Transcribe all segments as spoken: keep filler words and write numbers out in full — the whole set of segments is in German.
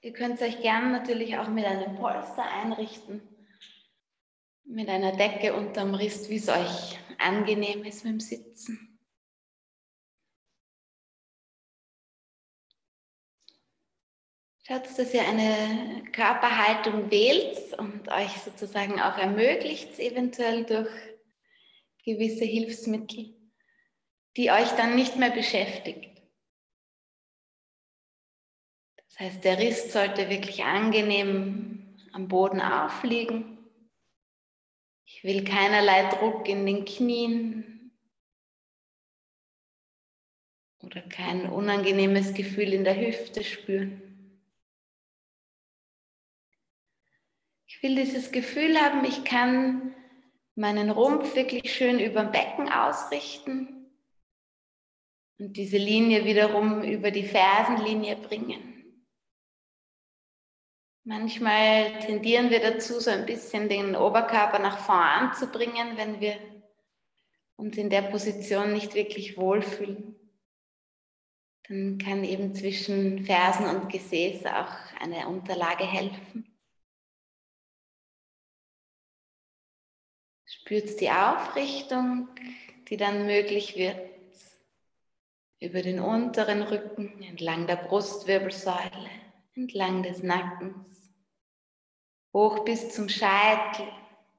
Ihr könnt euch gern natürlich auch mit einem Polster einrichten, mit einer Decke unterm Rist, wie es euch angenehm ist mit dem Sitzen. Schaut, dass ihr eine Körperhaltung wählt und euch sozusagen auch ermöglicht, eventuell durch gewisse Hilfsmittel, die euch dann nicht mehr beschäftigt. Das heißt, der Rist sollte wirklich angenehm am Boden aufliegen. Ich will keinerlei Druck in den Knien oder kein unangenehmes Gefühl in der Hüfte spüren. Ich will dieses Gefühl haben, ich kann meinen Rumpf wirklich schön über dem Becken ausrichten und diese Linie wiederum über die Fersenlinie bringen. Manchmal tendieren wir dazu, so ein bisschen den Oberkörper nach vorn zu bringen, wenn wir uns in der Position nicht wirklich wohlfühlen. Dann kann eben zwischen Fersen und Gesäß auch eine Unterlage helfen. Spürt die Aufrichtung, die dann möglich wird, über den unteren Rücken, entlang der Brustwirbelsäule, entlang des Nackens, hoch bis zum Scheitel.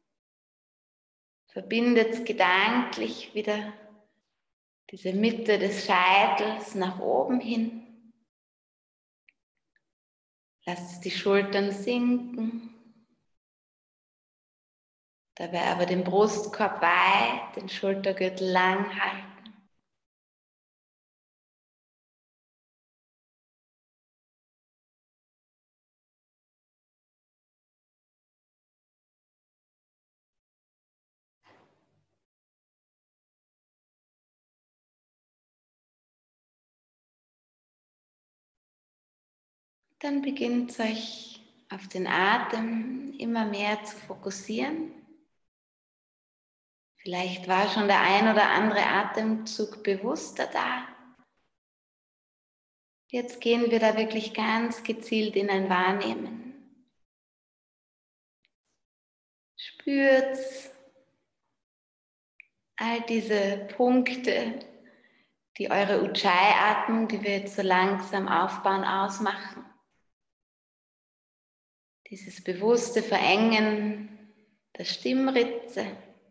Verbindet gedanklich wieder diese Mitte des Scheitels nach oben hin. Lasst die Schultern sinken. Dabei aber den Brustkorb weit, den Schultergürtel lang halten. Dann beginnt euch auf den Atem immer mehr zu fokussieren. Vielleicht war schon der ein oder andere Atemzug bewusster da. Jetzt gehen wir da wirklich ganz gezielt in ein Wahrnehmen. Spürt all diese Punkte, die eure Ujjayi-Atmung, die wir jetzt so langsam aufbauen, ausmachen. Dieses bewusste Verengen der Stimmritze.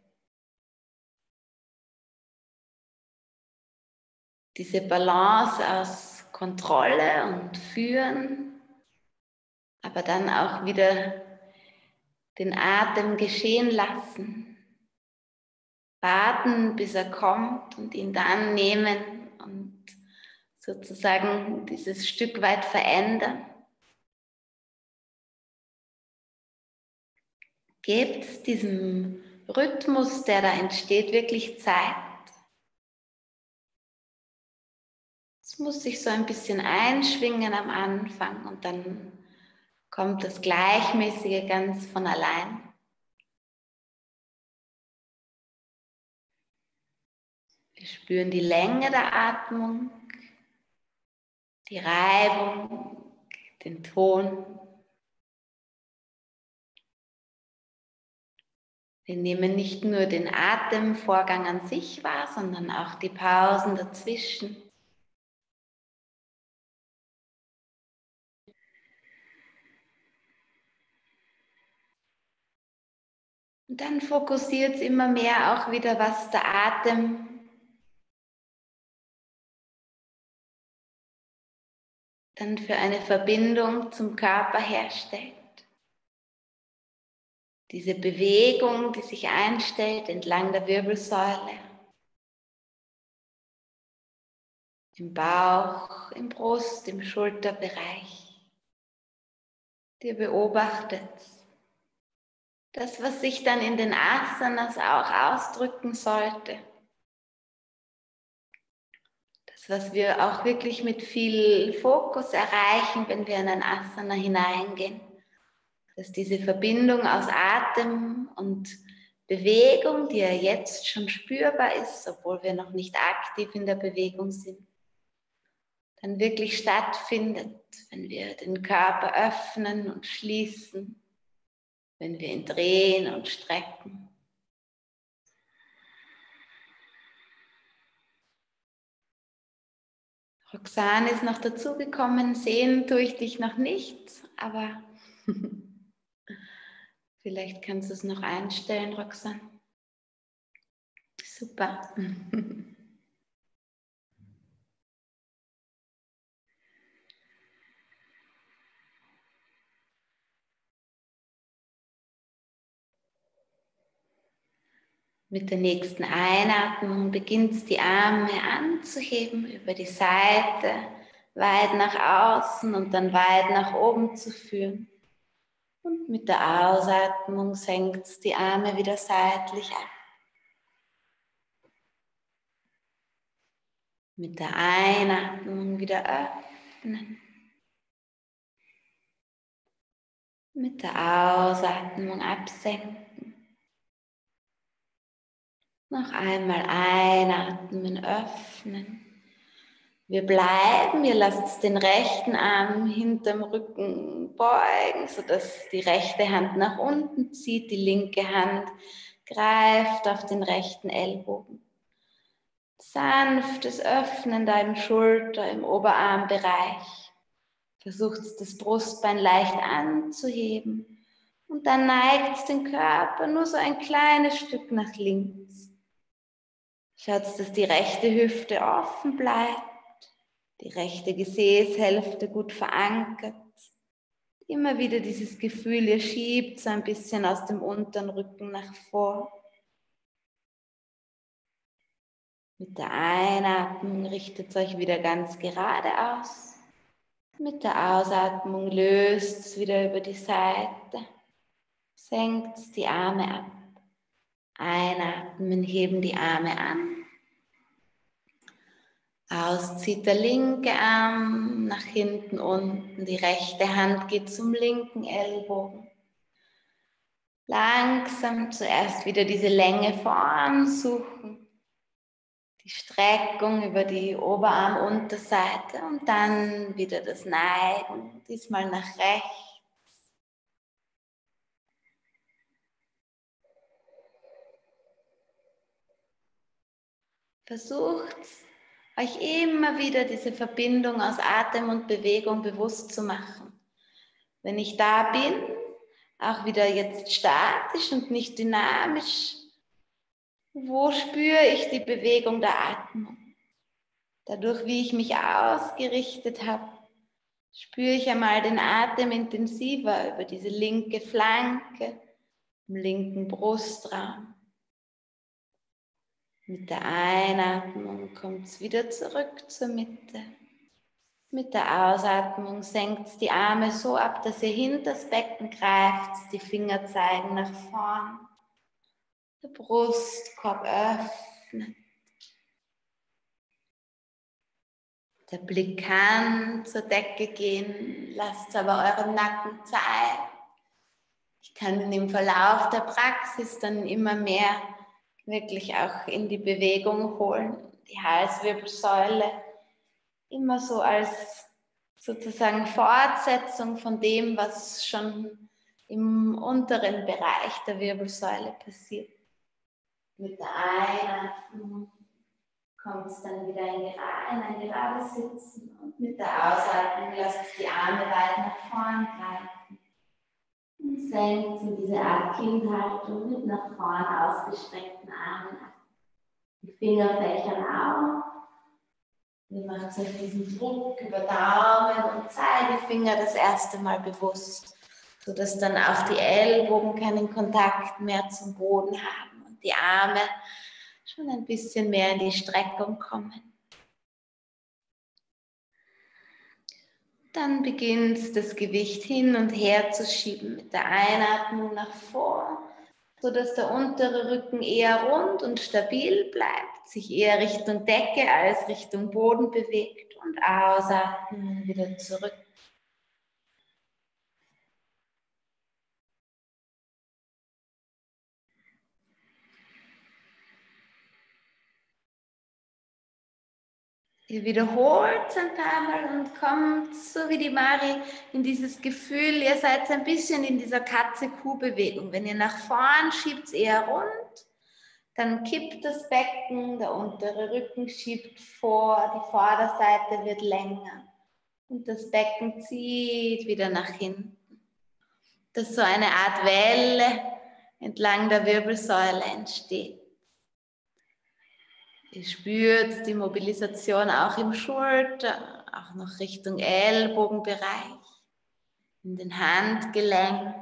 Diese Balance aus Kontrolle und Führen, aber dann auch wieder den Atem geschehen lassen. Warten, bis er kommt und ihn dann nehmen und sozusagen dieses Stück weit verändern. Gebt diesem Rhythmus, der da entsteht, wirklich Zeit. Es muss sich so ein bisschen einschwingen am Anfang und dann kommt das Gleichmäßige ganz von allein. Wir spüren die Länge der Atmung, die Reibung, den Ton. Wir nehmen nicht nur den Atemvorgang an sich wahr, sondern auch die Pausen dazwischen. Und dann fokussiert es immer mehr auch wieder, was der Atem dann für eine Verbindung zum Körper herstellt. Diese Bewegung, die sich einstellt entlang der Wirbelsäule, im Bauch, im Brust, im Schulterbereich. Ihr beobachtet das, was sich dann in den Asanas auch ausdrücken sollte. Das, was wir auch wirklich mit viel Fokus erreichen, wenn wir in ein Asana hineingehen. Dass diese Verbindung aus Atem und Bewegung, die ja jetzt schon spürbar ist, obwohl wir noch nicht aktiv in der Bewegung sind, dann wirklich stattfindet, wenn wir den Körper öffnen und schließen, wenn wir ihn drehen und strecken. Roxane ist noch dazugekommen, sehen tue ich dich noch nicht, aber vielleicht kannst du es noch einstellen, Roxane. Super. Mit der nächsten Einatmung beginnst die Arme anzuheben über die Seite, weit nach außen und dann weit nach oben zu führen. Und mit der Ausatmung senkst die Arme wieder seitlich ab. Mit der Einatmung wieder öffnen. Mit der Ausatmung absenken. Noch einmal einatmen, öffnen. Wir bleiben, ihr lasst den rechten Arm hinterm Rücken beugen, sodass die rechte Hand nach unten zieht, die linke Hand greift auf den rechten Ellbogen. Sanftes Öffnen da im Schulter-, im Oberarmbereich. Versucht das Brustbein leicht anzuheben und dann neigt den Körper nur so ein kleines Stück nach links. Schaut, dass die rechte Hüfte offen bleibt. Die rechte Gesäßhälfte gut verankert. Immer wieder dieses Gefühl, ihr schiebt so ein bisschen aus dem unteren Rücken nach vor. Mit der Einatmung richtet euch wieder ganz gerade aus. Mit der Ausatmung löst es wieder über die Seite. Senkt die Arme ab. Einatmen, heben die Arme an. Auszieht der linke Arm nach hinten unten, die rechte Hand geht zum linken Ellbogen. Langsam zuerst wieder diese Länge vorn suchen, die Streckung über die Oberarmunterseite und dann wieder das Neigen, diesmal nach rechts. Versucht euch immer wieder diese Verbindung aus Atem und Bewegung bewusst zu machen. Wenn ich da bin, auch wieder jetzt statisch und nicht dynamisch, wo spüre ich die Bewegung der Atmung? Dadurch, wie ich mich ausgerichtet habe, spüre ich einmal den Atem intensiver über diese linke Flanke, im linken Brustraum. Mit der Einatmung kommt es wieder zurück zur Mitte. Mit der Ausatmung senkt die Arme so ab, dass ihr hinter das Becken greift, die Finger zeigen nach vorn. Der Brustkorb öffnet. Der Blick kann zur Decke gehen, lasst aber euren Nacken Zeit. Ich kann ihn im Verlauf der Praxis dann immer mehr wirklich auch in die Bewegung holen. Die Halswirbelsäule immer so als sozusagen Fortsetzung von dem, was schon im unteren Bereich der Wirbelsäule passiert. Mit der Einatmung kommt es dann wieder in ein gerades Sitzen und mit der Ausatmung lasst die Arme weit nach vorn greifen. Und senkt in diese Art Kindhaltung mit nach vorn ausgestreckten Armen ab. Die Finger fächern auf. Ihr macht euch diesen Druck über Daumen und Zeigefinger das erste Mal bewusst, sodass dann auch die Ellbogen keinen Kontakt mehr zum Boden haben und die Arme schon ein bisschen mehr in die Streckung kommen. Dann beginnt das Gewicht hin und her zu schieben mit der Einatmung nach vor, sodass der untere Rücken eher rund und stabil bleibt, sich eher Richtung Decke als Richtung Boden bewegt und ausatmen wieder zurück. Ihr wiederholt es ein paar Mal und kommt, so wie die Mari, in dieses Gefühl, ihr seid ein bisschen in dieser Katze-Kuh-Bewegung. Wenn ihr nach vorn schiebt, eher rund, dann kippt das Becken, der untere Rücken schiebt vor, die Vorderseite wird länger und das Becken zieht wieder nach hinten. Dass so eine Art Welle entlang der Wirbelsäule entsteht. Ihr spürt die Mobilisation auch im Schulter, auch noch Richtung Ellbogenbereich, in den Handgelenken.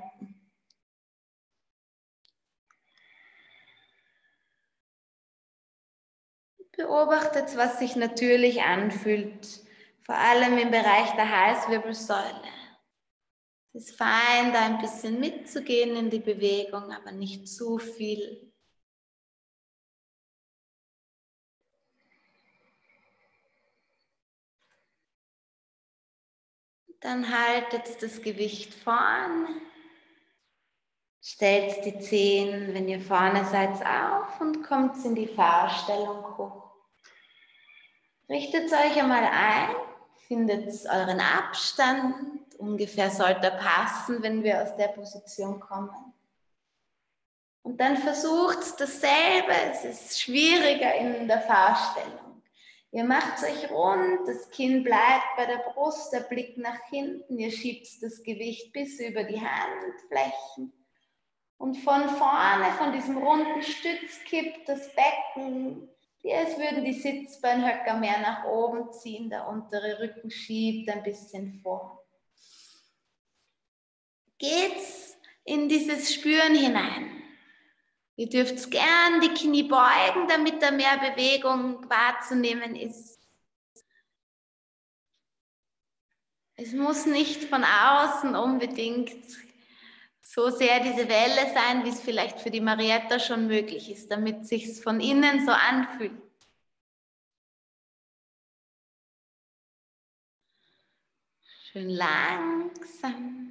Beobachtet, was sich natürlich anfühlt, vor allem im Bereich der Halswirbelsäule. Es ist fein, da ein bisschen mitzugehen in die Bewegung, aber nicht zu viel. Dann haltet das Gewicht vorne, stellt die Zehen, wenn ihr vorne seid, auf und kommt in die V-Stellung hoch. Richtet euch einmal ein, findet euren Abstand, ungefähr sollte er passen, wenn wir aus der Position kommen. Und dann versucht dasselbe, es ist schwieriger in der V-Stellung. Ihr macht euch rund, das Kinn bleibt bei der Brust, der Blick nach hinten, ihr schiebt das Gewicht bis über die Handflächen. Und von vorne, von diesem runden Stütz, kippt das Becken, wie als würden die Sitzbeinhöcker mehr nach oben ziehen, der untere Rücken schiebt ein bisschen vor. Geht's in dieses Spüren hinein. Ihr dürft gern die Knie beugen, damit da mehr Bewegung wahrzunehmen ist. Es muss nicht von außen unbedingt so sehr diese Welle sein, wie es vielleicht für die Marietta schon möglich ist, damit es sich von innen so anfühlt. Schön langsam.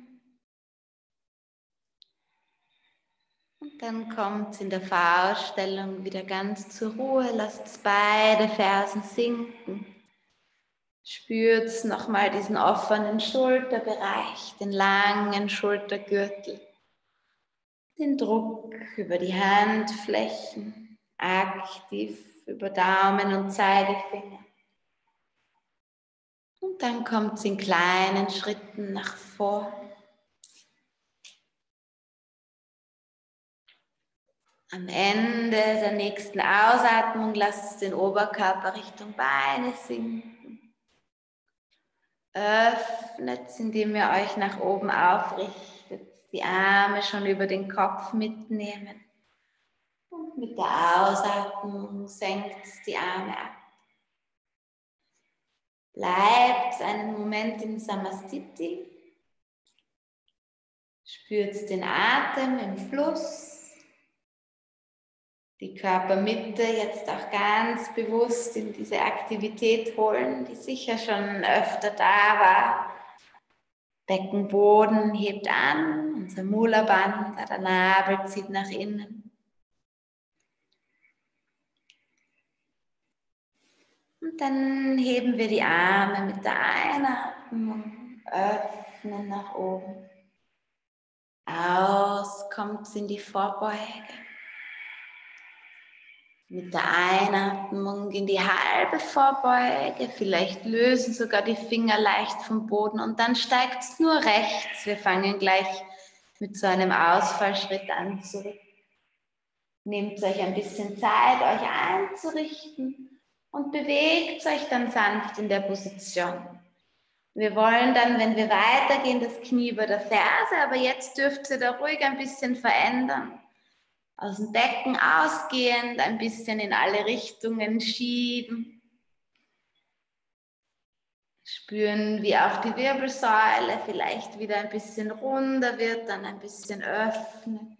Und dann kommt es in der V-Stellung wieder ganz zur Ruhe. Lasst beide Fersen sinken. Spürt nochmal diesen offenen Schulterbereich, den langen Schultergürtel. Den Druck über die Handflächen, aktiv über Daumen und Zeigefinger. Und dann kommt es in kleinen Schritten nach vorn. Am Ende der nächsten Ausatmung lasst den Oberkörper Richtung Beine sinken. Öffnet, indem ihr euch nach oben aufrichtet, die Arme schon über den Kopf mitnehmen. Und mit der Ausatmung senkt die Arme ab. Bleibt einen Moment in Samastiti. Spürt den Atem im Fluss. Die Körpermitte jetzt auch ganz bewusst in diese Aktivität holen, die sicher schon öfter da war. Beckenboden hebt an, unser Mulaband, der Nabel zieht nach innen. Und dann heben wir die Arme mit der Einatmung, öffnen nach oben. Aus kommt in die Vorbeuge. Mit der Einatmung in die halbe Vorbeuge, vielleicht lösen sogar die Finger leicht vom Boden und dann steigt es nur rechts. Wir fangen gleich mit so einem Ausfallschritt an zurück. Nehmt euch ein bisschen Zeit, euch einzurichten und bewegt euch dann sanft in der Position. Wir wollen dann, wenn wir weitergehen, das Knie über der Ferse, aber jetzt dürft ihr da ruhig ein bisschen verändern. Aus dem Becken ausgehend, ein bisschen in alle Richtungen schieben. Spüren, wie auch die Wirbelsäule vielleicht wieder ein bisschen runder wird, dann ein bisschen öffnet.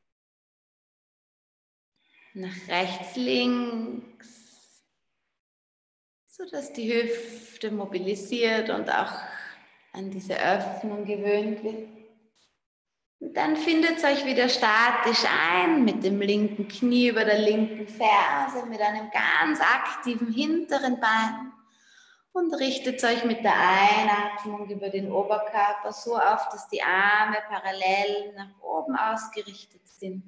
Nach rechts, links, sodass die Hüfte mobilisiert und auch an diese Öffnung gewöhnt wird. Und dann findet euch wieder statisch ein, mit dem linken Knie über der linken Ferse, mit einem ganz aktiven hinteren Bein. Und richtet euch mit der Einatmung über den Oberkörper so auf, dass die Arme parallel nach oben ausgerichtet sind.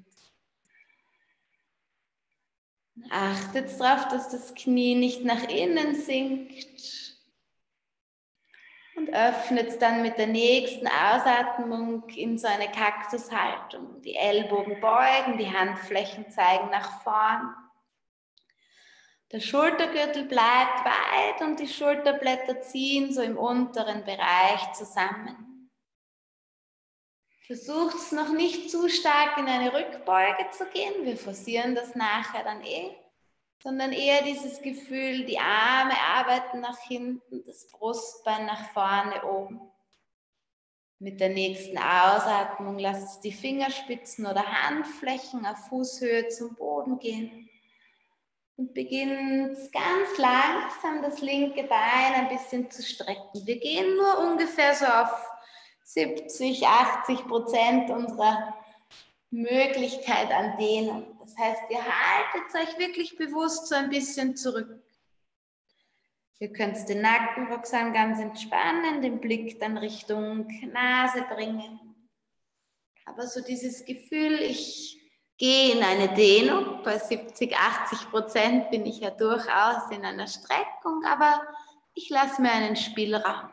Achtet darauf, dass das Knie nicht nach innen sinkt. Und öffnet dann mit der nächsten Ausatmung in so eine Kaktushaltung. Die Ellbogen beugen, die Handflächen zeigen nach vorn. Der Schultergürtel bleibt weit und die Schulterblätter ziehen so im unteren Bereich zusammen. Versucht es noch nicht zu stark in eine Rückbeuge zu gehen. Wir forcieren das nachher dann eh. Sondern eher dieses Gefühl, die Arme arbeiten nach hinten, das Brustbein nach vorne oben. Mit der nächsten Ausatmung lasst die Fingerspitzen oder Handflächen auf Fußhöhe zum Boden gehen. Und beginnt ganz langsam das linke Bein ein bisschen zu strecken. Wir gehen nur ungefähr so auf siebzig, achtzig Prozent unserer Möglichkeit an Dehnen. Das heißt, ihr haltet euch wirklich bewusst so ein bisschen zurück. Ihr könnt den Nackenroxan ganz entspannen, den Blick dann Richtung Nase bringen. Aber so dieses Gefühl, ich gehe in eine Dehnung, bei siebzig, achtzig Prozent bin ich ja durchaus in einer Streckung, aber ich lasse mir einen Spielraum.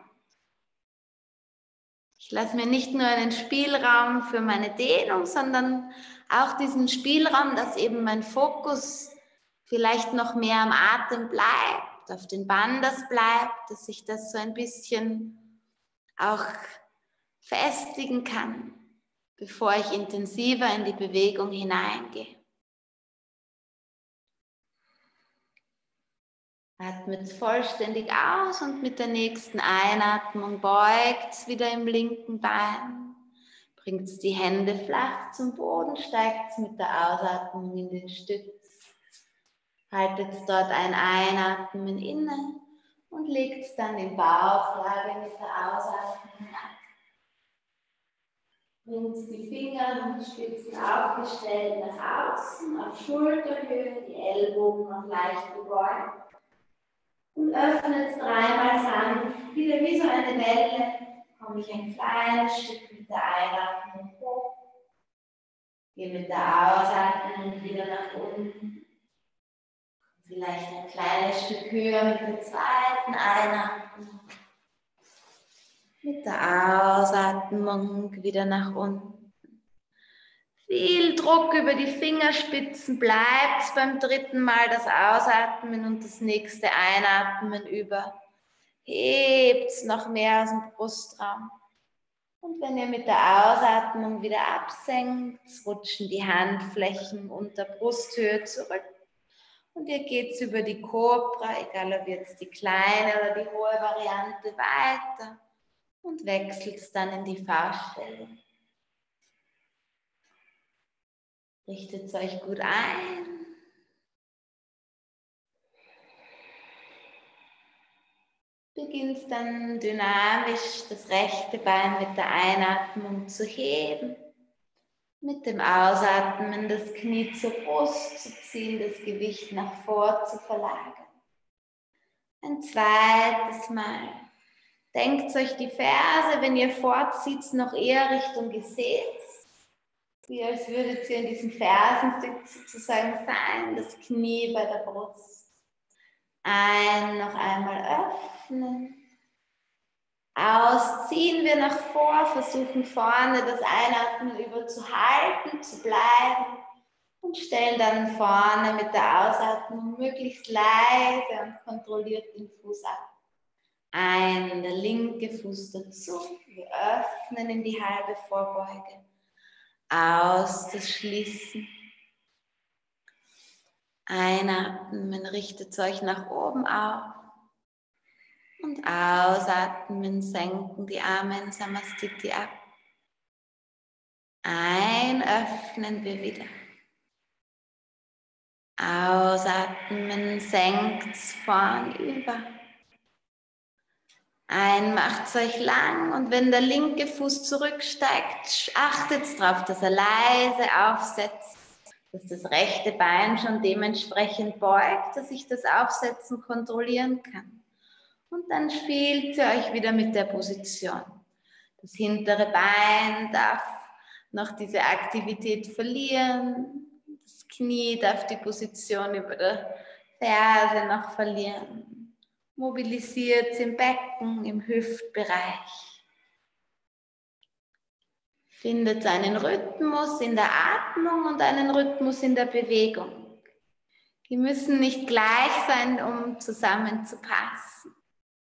Ich lasse mir nicht nur einen Spielraum für meine Dehnung, sondern auch diesen Spielraum, dass eben mein Fokus vielleicht noch mehr am Atem bleibt, auf den Bandhas bleibt, dass ich das so ein bisschen auch festigen kann, bevor ich intensiver in die Bewegung hineingehe. Atmet vollständig aus und mit der nächsten Einatmung beugt es wieder im linken Bein. Bringt die Hände flach zum Boden, steigt mit der Ausatmung in den Stütz. Haltet dort ein Einatmen inne und legt es dann in Bauchlage mit der Ausatmung ab. Bringt die Finger und Spitzen aufgestellt nach außen, auf Schulterhöhe, die Ellbogen noch leicht gebeugt. Und öffnet es dreimal sanft, wieder wie so eine Welle, komme ich ein kleines Stück mit der Einatmung hoch, gehe mit der Ausatmung wieder nach unten, vielleicht ein kleines Stück höher mit der zweiten Einatmung, mit der Ausatmung wieder nach unten. Viel Druck über die Fingerspitzen, bleibt beim dritten Mal das Ausatmen und das nächste Einatmen über. Hebt noch mehr aus dem Brustraum. Und wenn ihr mit der Ausatmung wieder absenkt, rutschen die Handflächen unter Brusthöhe zurück. Und ihr geht über die Kobra, egal ob jetzt die kleine oder die hohe Variante, weiter und wechselt es dann in die V-Stellung. Richtet euch gut ein. Beginnt dann dynamisch das rechte Bein mit der Einatmung zu heben. Mit dem Ausatmen das Knie zur Brust zu ziehen, das Gewicht nach vor zu verlagern. Ein zweites Mal. Denkt euch die Ferse, wenn ihr vorzieht, noch eher Richtung Gesäß. Wie als würdet ihr in diesem Fersensitz sozusagen sein, das Knie bei der Brust. Ein, noch einmal öffnen. Ausziehen wir nach vor, versuchen vorne das Einatmen über zu halten, zu bleiben und stellen dann vorne mit der Ausatmung möglichst leise und kontrolliert den Fuß ab. Ein, der linke Fuß dazu, wir öffnen in die halbe Vorbeuge. Aus, das Schließen. Einatmen, richtet euch nach oben auf. Und ausatmen, senken die Arme in Samastiti ab. Ein, öffnen wir wieder. Ausatmen, senkt vorn über. Ein, macht euch lang und wenn der linke Fuß zurücksteigt, achtet darauf, dass er leise aufsetzt, dass das rechte Bein schon dementsprechend beugt, dass ich das Aufsetzen kontrollieren kann. Und dann spielt ihr euch wieder mit der Position. Das hintere Bein darf noch diese Aktivität verlieren. Das Knie darf die Position über der Ferse noch verlieren. Mobilisiert im Becken, im Hüftbereich. Findet einen Rhythmus in der Atmung und einen Rhythmus in der Bewegung. Die müssen nicht gleich sein, um zusammenzupassen.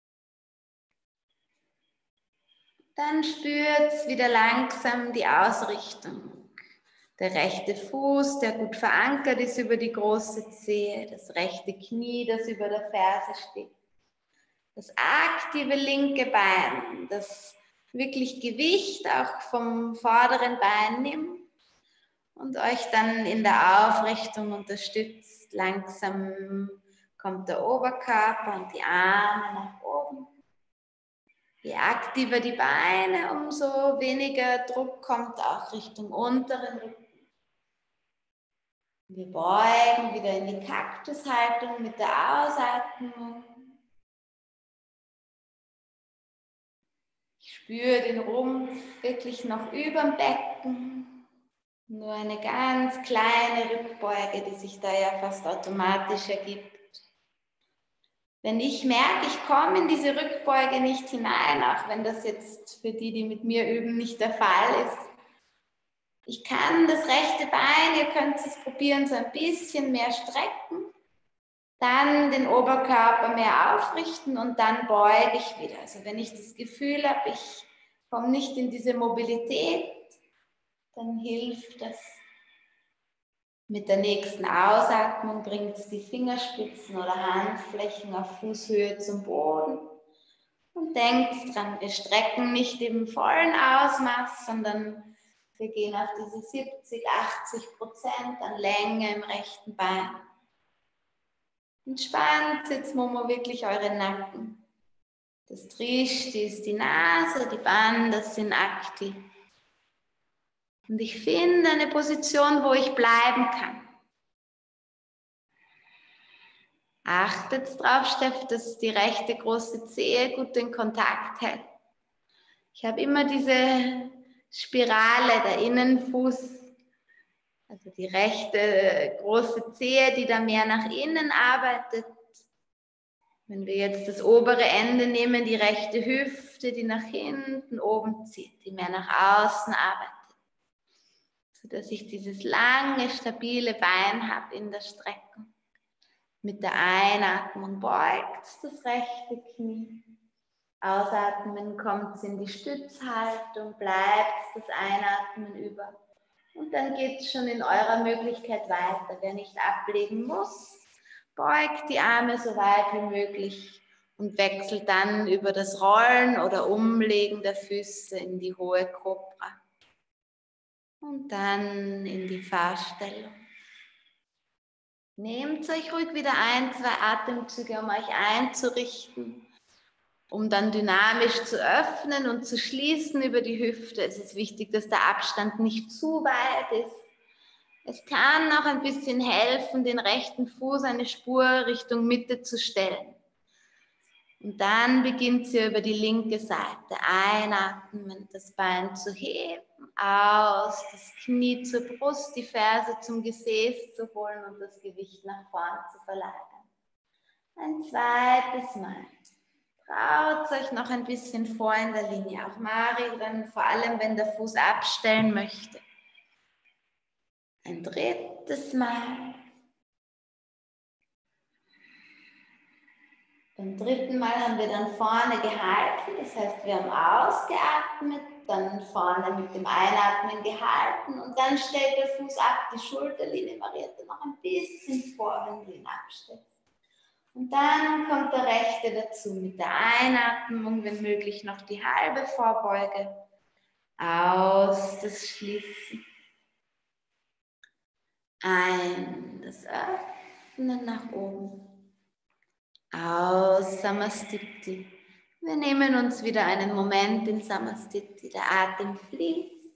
Dann spürt wieder langsam die Ausrichtung. Der rechte Fuß, der gut verankert ist über die große Zehe, das rechte Knie, das über der Ferse steht. Das aktive linke Bein, das wirklich Gewicht auch vom vorderen Bein nimmt und euch dann in der Aufrichtung unterstützt. Langsam kommt der Oberkörper und die Arme nach oben. Je aktiver die Beine, umso weniger Druck kommt auch Richtung unteren Rücken. Wir beugen wieder in die Kaktushaltung mit der Ausatmung. Ich spüre den Rumpf wirklich noch über dem Becken. Nur eine ganz kleine Rückbeuge, die sich da ja fast automatisch ergibt. Wenn ich merke, ich komme in diese Rückbeuge nicht hinein, auch wenn das jetzt für die, die mit mir üben, nicht der Fall ist. Ich kann das rechte Bein, ihr könnt es probieren, so ein bisschen mehr strecken, dann den Oberkörper mehr aufrichten und dann beuge ich wieder. Also wenn ich das Gefühl habe, ich komme nicht in diese Mobilität, dann hilft das. Mit der nächsten Ausatmung bringt es die Fingerspitzen oder Handflächen auf Fußhöhe zum Boden. Und denkt dran, wir strecken nicht im vollen Ausmaß, sondern wir gehen auf diese siebzig, achtzig Prozent an Länge im rechten Bein. Entspannt jetzt, Momo, wirklich euren Nacken. Das Drishti ist die Nase, die Bandhas sind aktiv. Und ich finde eine Position, wo ich bleiben kann. Achtet drauf, Steff, dass die rechte große Zehe gut den Kontakt hält. Ich habe immer diese Spirale, der Innenfuß, also die rechte große Zehe, die da mehr nach innen arbeitet. Wenn wir jetzt das obere Ende nehmen, die rechte Hüfte, die nach hinten oben zieht, die mehr nach außen arbeitet. Sodass ich dieses lange, stabile Bein habe in der Streckung. Mit der Einatmung beugt das rechte Knie. Ausatmen kommt es in die Stützhaltung, bleibt das Einatmen über. Und dann geht es schon in eurer Möglichkeit weiter. Wer nicht ablegen muss, beugt die Arme so weit wie möglich und wechselt dann über das Rollen oder Umlegen der Füße in die hohe Kobra. Und dann in die Fahrstellung. Nehmt euch ruhig wieder ein, zwei Atemzüge, um euch einzurichten, um dann dynamisch zu öffnen und zu schließen über die Hüfte. Es ist wichtig, dass der Abstand nicht zu weit ist. Es kann auch ein bisschen helfen, den rechten Fuß eine Spur Richtung Mitte zu stellen. Und dann beginnt ihr über die linke Seite einatmen, das Bein zu heben, aus, das Knie zur Brust, die Ferse zum Gesäß zu holen und das Gewicht nach vorn zu verlagern. Ein zweites Mal. Traut euch noch ein bisschen vor in der Linie. Auch Mari, dann vor allem, wenn der Fuß abstellen möchte. Ein drittes Mal. Beim dritten Mal haben wir dann vorne gehalten, das heißt, wir haben ausgeatmet, dann vorne mit dem Einatmen gehalten und dann stellt der Fuß ab, die Schulterlinie variiert noch ein bisschen vor, wenn du ihn abstellst. Und dann kommt der rechte dazu mit der Einatmung, wenn möglich noch die halbe Vorbeuge, aus, das Schließen, ein, das Öffnen nach oben. Aus Samastiti. Wir nehmen uns wieder einen Moment in Samastiti. Der Atem fließt.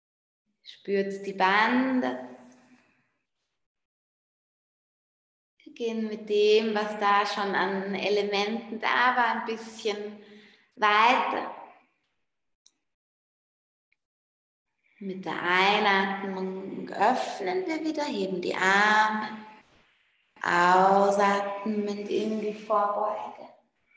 Spürt die Bandhas. Gehen mit dem, was da schon an Elementen da war, ein bisschen weiter. Mit der Einatmung öffnen wir wieder, heben die Arme. Ausatmend in die Vorbeuge.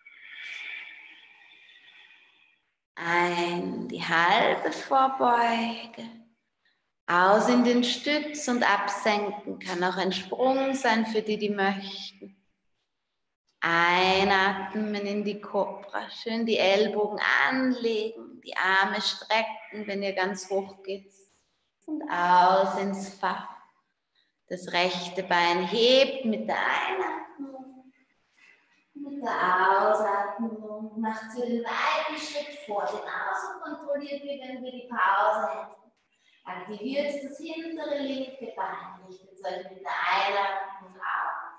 Ein, die halbe Vorbeuge. Aus in den Stütz und absenken. Kann auch ein Sprung sein für die, die möchten. Einatmen in die Kobra. Schön die Ellbogen anlegen. Die Arme strecken, wenn ihr ganz hoch geht. Und aus ins Fach. Das rechte Bein hebt mit der Einatmung. Mit der Ausatmung macht ihr den weiten Schritt vor den Aus und kontrolliert, wie wenn wir die Pause hätten. Aktiviert das hintere linke Bein, richtet euch mit der Einatmung auf.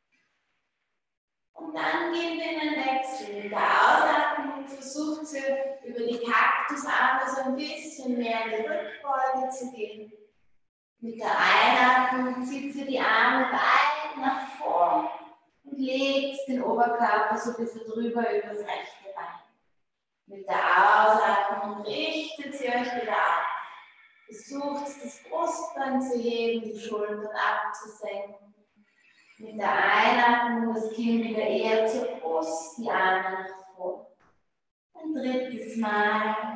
Und dann gehen wir in den Wechsel. Mit der Ausatmung versucht ihr über die Kaktusarme so ein bisschen mehr in die Rückbeuge zu gehen. Mit der Einatmung zieht ihr die Arme weit nach vorn und legt den Oberkörper so ein bisschen drüber über das rechte Bein. Mit der Ausatmung richtet ihr euch wieder ab. Versucht das Brustbein zu heben, die Schultern abzusenken. Mit der Einatmung das Kinn wieder eher zur Brust, die Arme nach vorn. Ein drittes Mal.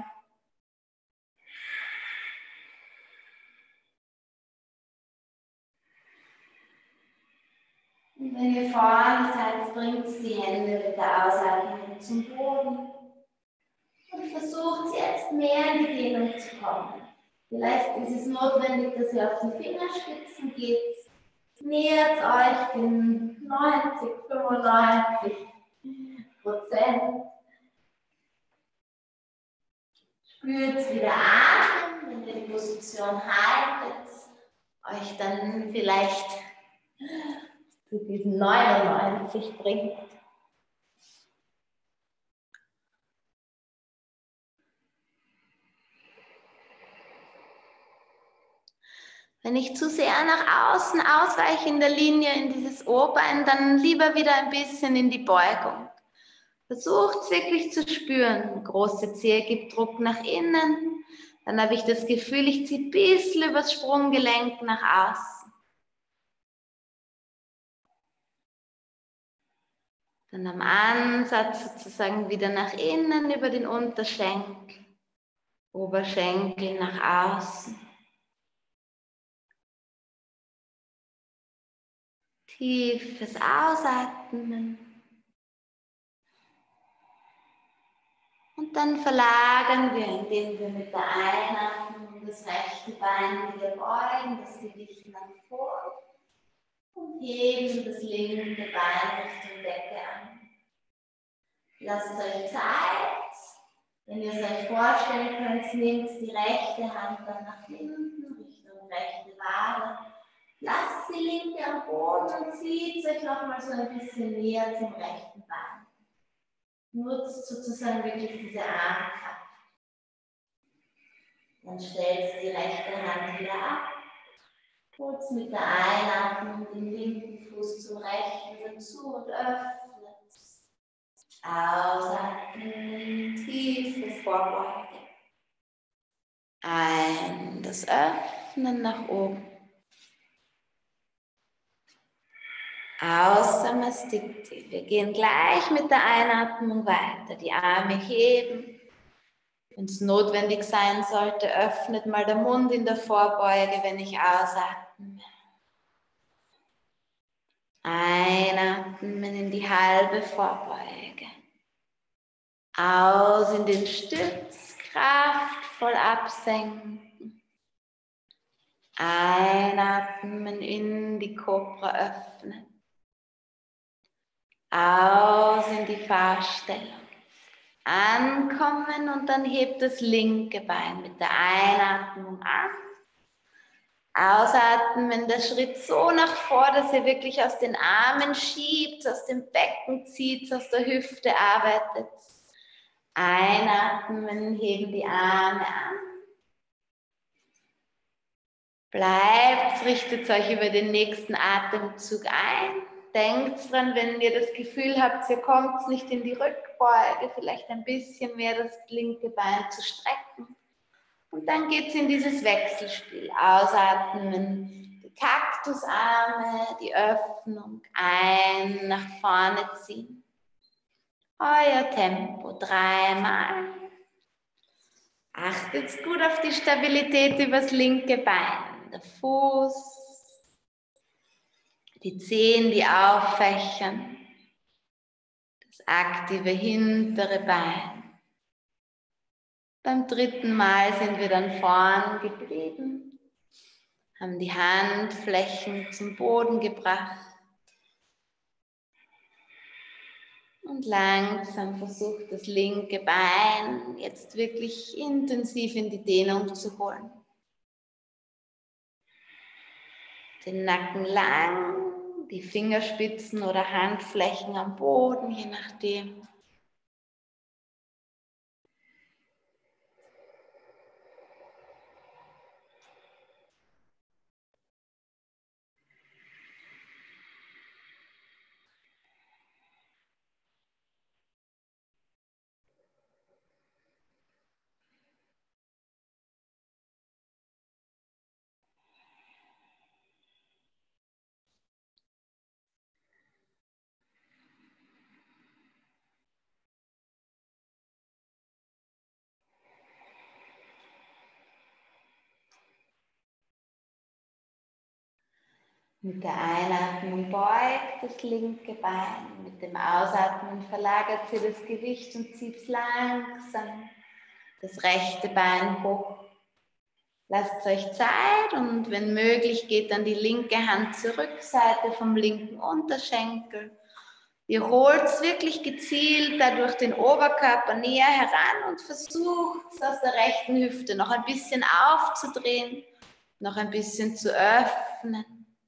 Und wenn ihr vorne seid, bringt die Hände mit der Ausatmung zum Boden. Und versucht jetzt mehr in die Dehnung zu kommen. Vielleicht ist es notwendig, dass ihr auf die Fingerspitzen geht. Nähert euch den neunzig, fünfundneunzig Prozent. Spürt wieder atmen, wenn ihr die Position haltet. Euch dann vielleicht zu diesen neunundneunzig bringt. Wenn ich zu sehr nach außen ausweiche in der Linie in dieses O-Bein, dann lieber wieder ein bisschen in die Beugung. Versucht es wirklich zu spüren. Große Zehe gibt Druck nach innen. Dann habe ich das Gefühl, ich ziehe ein bisschen übers Sprunggelenk nach außen. Dann am Ansatz sozusagen wieder nach innen über den Unterschenkel. Oberschenkel nach außen. Tiefes Ausatmen. Und dann verlagern wir, indem wir mit der Einatmung das rechte Bein wieder beugen, das Gewicht nach vorn und heben das linke Bein Richtung Decke an. Lasst es euch Zeit. Wenn ihr es euch vorstellen könnt, nehmt die rechte Hand dann nach hinten Richtung rechte Wade. Lasst die linke am Boden und zieht euch nochmal so ein bisschen näher zum rechten Bein. Nutzt sozusagen wirklich diese Armkraft. Dann stellt die rechte Hand wieder ab. Holt mit der Einatmung den linken Fuß zum rechten dazu und öffnet. Ausatmen, tiefe Vorbeuge. Ein, das Öffnen nach oben. Aus Samasthiti. Wir gehen gleich mit der Einatmung weiter. Die Arme heben. Wenn es notwendig sein sollte, öffnet mal der Mund in der Vorbeuge, wenn ich ausatme. Einatmen in die halbe Vorbeuge. Aus in den Stütz, kraftvoll absenken. Einatmen in die Kobra öffnen. Aus in die Fahrstellung. Ankommen und dann hebt das linke Bein mit der Einatmung an. Ausatmen, der Schritt so nach vor, dass ihr wirklich aus den Armen schiebt, aus dem Becken zieht, aus der Hüfte arbeitet. Einatmen, heben die Arme an. Bleibt, richtet euch über den nächsten Atemzug ein. denkt dran, wenn ihr das Gefühl habt, ihr kommt nicht in die Rückbeuge, vielleicht ein bisschen mehr das linke Bein zu strecken. Und dann geht es in dieses Wechselspiel. Ausatmen, die Kaktusarme, die Öffnung, ein, nach vorne ziehen. Euer Tempo, dreimal. Achtet gut auf die Stabilität übers linke Bein. Der Fuß, die Zehen, die auffächern. Das aktive hintere Bein. Beim dritten Mal sind wir dann vorn geblieben, haben die Handflächen zum Boden gebracht und langsam versucht das linke Bein jetzt wirklich intensiv in die Dehnung zu holen. Den Nacken lang, die Fingerspitzen oder Handflächen am Boden, je nachdem. Mit der Einatmung beugt das linke Bein, mit dem Ausatmen verlagert sie das Gewicht und zieht langsam das rechte Bein hoch. Lasst euch Zeit und wenn möglich geht dann die linke Hand zur Rückseite vom linken Unterschenkel. Ihr holt es wirklich gezielt dadurch den Oberkörper näher heran und versucht es aus der rechten Hüfte noch ein bisschen aufzudrehen, noch ein bisschen zu öffnen.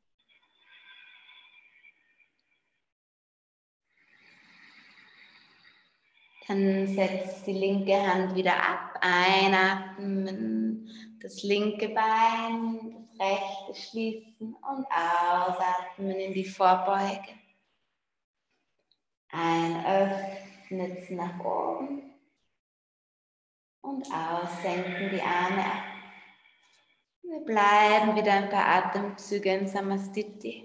Dann setzt die linke Hand wieder ab, einatmen, das linke Bein, das rechte schließen und ausatmen in die Vorbeuge. Ein öffnet nach oben und aussenken die Arme ab. Wir bleiben wieder ein paar Atemzüge in Samastiti.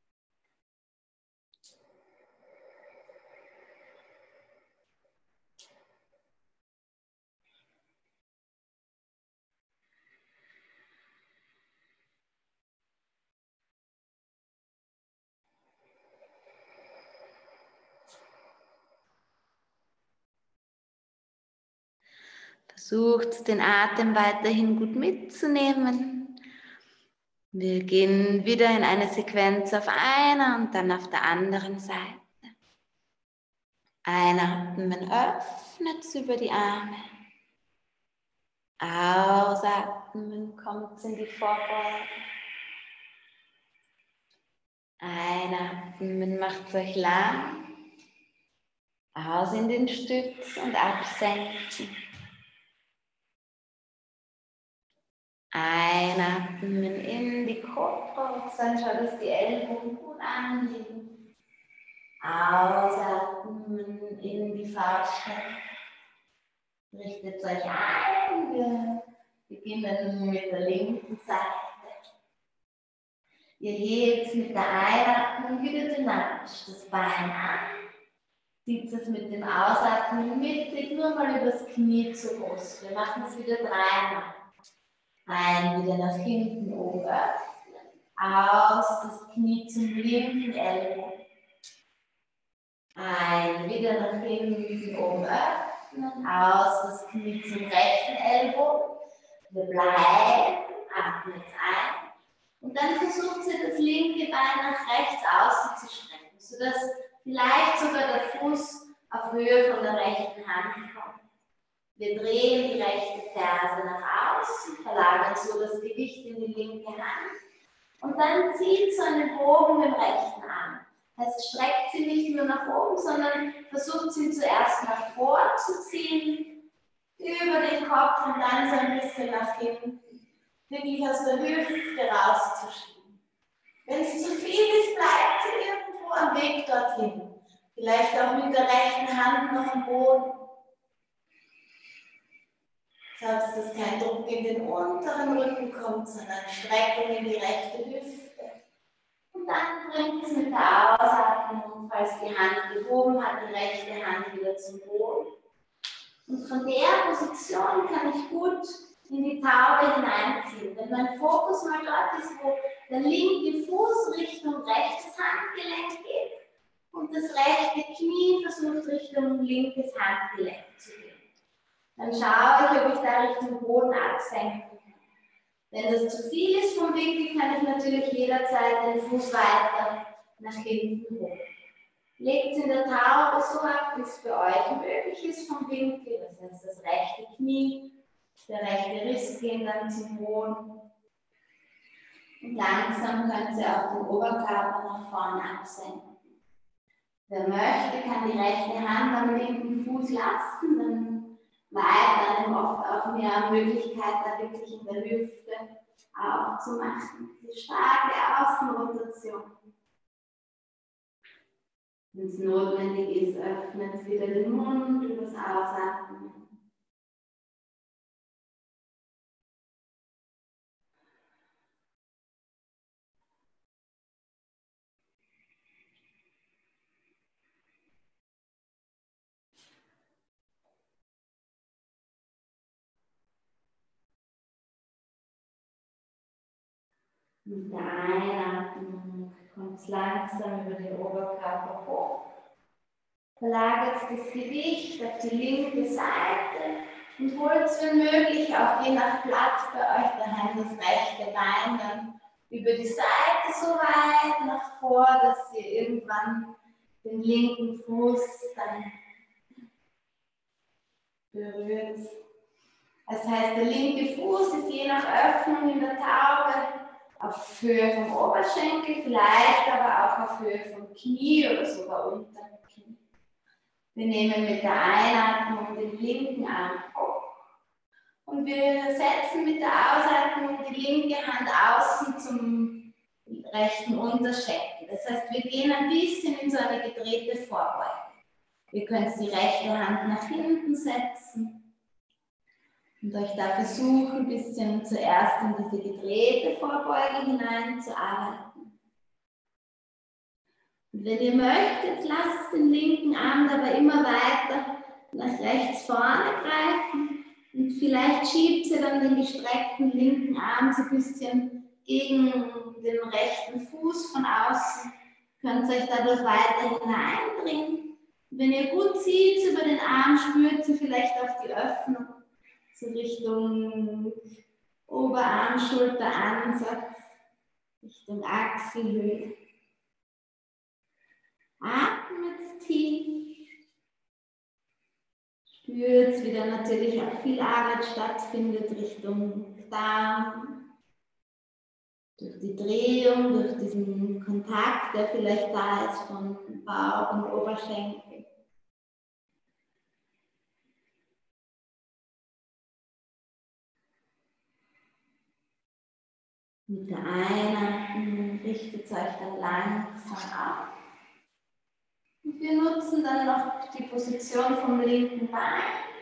Versucht den Atem weiterhin gut mitzunehmen. Wir gehen wieder in eine Sequenz auf einer und dann auf der anderen Seite. Einatmen, öffnet über die Arme. Ausatmen, kommt in die Vorbeuge. Einatmen, macht euch lang. Aus in den Stütz und absenken. Einatmen in die Cobra, dann schaut, dass die Ellbogen gut anliegen. Ausatmen in die Fauststrecke. Richtet euch ein. Wir beginnen mit der linken Seite. Ihr hebt mit der Einatmung wieder dynamisch das Bein an. Zieht es mit dem Ausatmen mittig nur mal übers Knie zur Brust. Wir machen es wieder dreimal. Ein, wieder nach hinten oben öffnen. Aus, das Knie zum linken Ellbogen. Ein, wieder nach hinten oben öffnen. Aus, das Knie zum rechten Ellbogen. Wir bleiben, atmen jetzt ein. Und dann versucht ihr das linke Bein nach rechts außen zu strecken, sodass vielleicht sogar der Fuß auf Höhe von der rechten Hand kommt. Wir drehen die rechte Ferse nach außen, verlagern so das Gewicht in die linke Hand und dann zieht so einen Bogen im rechten Arm. Das heißt, streckt sie nicht nur nach oben, sondern versucht sie zuerst nach vorn zu ziehen, über den Kopf und dann so ein bisschen nach hinten, wirklich aus der Hüfte rauszuschieben. Wenn es zu viel ist, bleibt sie irgendwo, am Weg dorthin. Vielleicht auch mit der rechten Hand noch am Boden. Schaut, dass kein Druck in den unteren Rücken kommt, sondern Streckung in die rechte Hüfte. Und dann bringt es mit der Ausatmung, falls die Hand gehoben hat, die rechte Hand wieder zum Boden. Und von der Position kann ich gut in die Taube hineinziehen. Wenn mein Fokus mal dort ist, wo der linke Fuß Richtung rechtes Handgelenk geht und das rechte Knie versucht Richtung linkes Handgelenk zu gehen. Dann schaue ich, ob ich da Richtung Boden absenken kann. Wenn das zu viel ist vom Winkel, kann ich natürlich jederzeit den Fuß weiter nach hinten hoch. Legt es in der Taube so ab, wie es für euch möglich ist vom Winkel. Das heißt, das rechte Knie, der rechte Riss gehen dann zum Boden. Und langsam könnt ihr auch den Oberkörper nach vorne absenken. Wer möchte, kann die rechte Hand am linken Fuß lassen, dann bleibt einem oft auch mehr Möglichkeit, da wirklich in der Hüfte aufzumachen. Die starke Außenrotation. Wenn es notwendig ist, öffnet wieder den Mund übers Ausatmen. Mit der Einatmung kommt es langsam über den Oberkörper hoch. Verlagert das Gewicht auf die linke Seite und holt wenn möglich auch je nach Platz bei euch daheim das rechte Bein dann über die Seite so weit nach vor, dass ihr irgendwann den linken Fuß dann berührt. Das heißt, der linke Fuß ist je nach Öffnung in der Taube auf Höhe vom Oberschenkel, vielleicht aber auch auf Höhe vom Knie oder sogar unter dem Knie. Wir nehmen mit der Einatmung den linken Arm hoch und wir setzen mit der Ausatmung die linke Hand außen zum rechten Unterschenkel. Das heißt, wir gehen ein bisschen in so eine gedrehte Vorbeuge. Ihr könnt die rechte Hand nach hinten setzen. Und euch da versuchen, ein bisschen zuerst in diese gedrehte Vorbeuge hineinzuarbeiten. Und wenn ihr möchtet, lasst den linken Arm dabei immer weiter nach rechts vorne greifen. Und vielleicht schiebt ihr dann den gestreckten linken Arm so ein bisschen gegen den rechten Fuß von außen. Könnt euch dadurch weiter hineindringen. Und wenn ihr gut zieht über den Arm, spürt ihr vielleicht auch die Öffnung. So Richtung Oberarm, Schulteransatz, Richtung Achselhöhle. Atmet tief. Spürt, wie da natürlich auch viel Arbeit stattfindet Richtung Darm. Durch die Drehung, durch diesen Kontakt, der vielleicht da ist von Bauch und Oberschenkel. Mit der Einatmung richtet es euch dann langsam auf. Und wir nutzen dann noch die Position vom linken Bein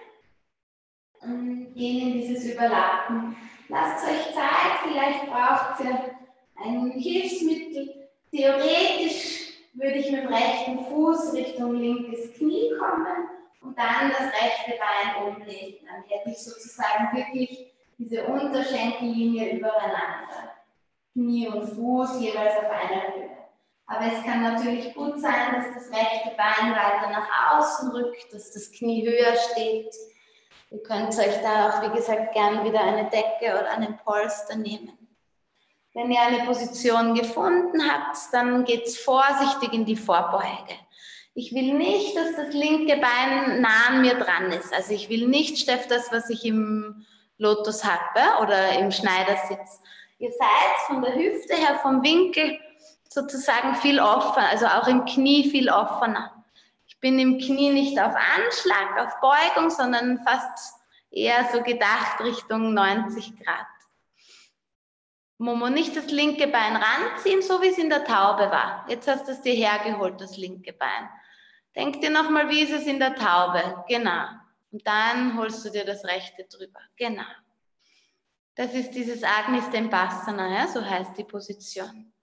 und gehen in dieses Überlappen. Lasst euch Zeit, vielleicht braucht ihr ein Hilfsmittel. Theoretisch würde ich mit dem rechten Fuß Richtung linkes Knie kommen und dann das rechte Bein umlegen. Dann hätte ich sozusagen wirklich diese Unterschenkellinie übereinander. Knie und Fuß jeweils auf einer Höhe. Aber es kann natürlich gut sein, dass das rechte Bein weiter nach außen rückt, dass das Knie höher steht. Ihr könnt euch da auch, wie gesagt, gern wieder eine Decke oder einen Polster nehmen. Wenn ihr eine Position gefunden habt, dann geht es vorsichtig in die Vorbeuge. Ich will nicht, dass das linke Bein nah an mir dran ist. Also ich will nicht, Steff, das, was ich im Lotus habe oder im Schneidersitz. Ihr seid von der Hüfte her, vom Winkel sozusagen viel offener, also auch im Knie viel offener. Ich bin im Knie nicht auf Anschlag, auf Beugung, sondern fast eher so gedacht Richtung neunzig Grad. Momo, nicht das linke Bein ranziehen, so wie es in der Taube war. Jetzt hast du es dir hergeholt, das linke Bein. Denk dir nochmal, wie ist es in der Taube? Genau. Und dann holst du dir das rechte drüber. Genau. Das ist dieses Agni Stempasana, ja? So heißt die Position.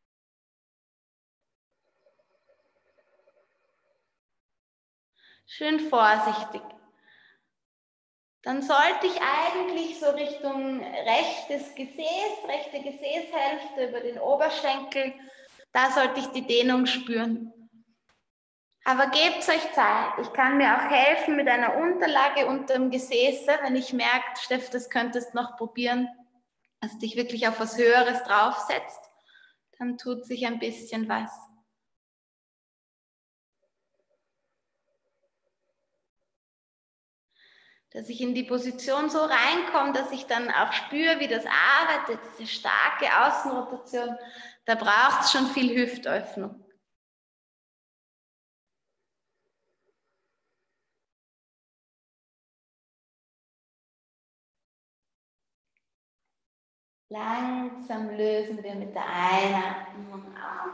Schön vorsichtig. Dann sollte ich eigentlich so Richtung rechtes Gesäß, rechte Gesäßhälfte über den Oberschenkel, da sollte ich die Dehnung spüren. Aber gebt euch Zeit. Ich kann mir auch helfen mit einer Unterlage unter dem Gesäß, wenn ich merke, Steff, das könntest noch probieren, dass du dich wirklich auf was Höheres draufsetzt. Dann tut sich ein bisschen was. Dass ich in die Position so reinkomme, dass ich dann auch spüre, wie das arbeitet, diese starke Außenrotation. Da braucht es schon viel Hüftöffnung. Langsam lösen wir mit der Einatmung auf.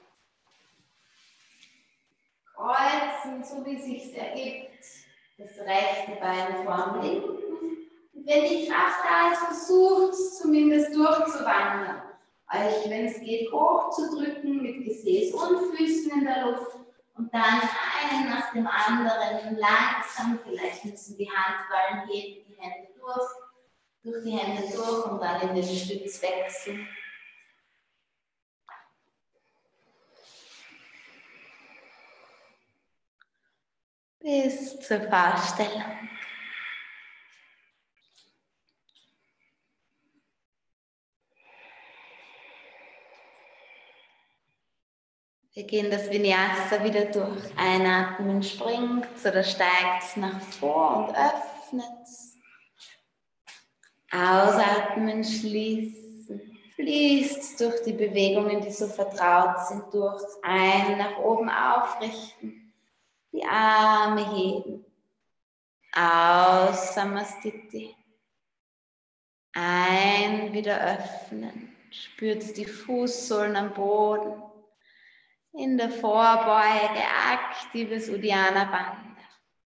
Kreuzen, so wie es sich ergibt, das rechte Bein vorm linken. Und wenn die Kraft da ist, versucht es zumindest durchzuwandern. Euch, wenn es geht, hochzudrücken mit Gesäß und Füßen in der Luft. Und dann einen nach dem anderen langsam, vielleicht müssen die Handballen heben, die Hände durch, durch die Hände durch und dann in den Stütz wechseln. Bis zur Fahrstellung. Wir gehen das Vinyasa wieder durch. Einatmen, springt oder steigt nach vor und öffnet. Ausatmen, schließen. Fließt durch die Bewegungen, die so vertraut sind, durch. Ein nach oben aufrichten. Die Arme heben. Aus, Samastiti. Ein, wieder öffnen. Spürt die Fußsohlen am Boden. In der Vorbeuge aktives Uddiyana Bandha.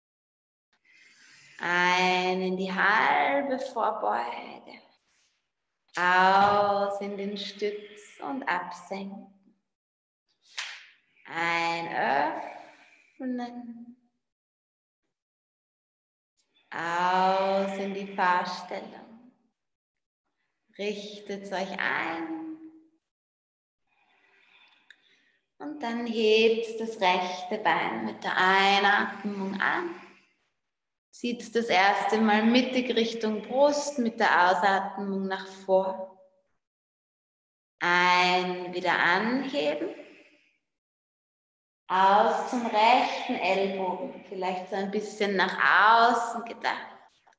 Ein in die halbe Vorbeuge. Aus in den Stütz und absenken. Ein öffnen. Aus in die Fahrstellung. Richtet euch ein. Und dann hebt das rechte Bein mit der Einatmung an. Zieht das erste Mal mittig Richtung Brust, mit der Ausatmung nach vor. Ein, wieder anheben. Aus zum rechten Ellbogen, vielleicht so ein bisschen nach außen gedacht.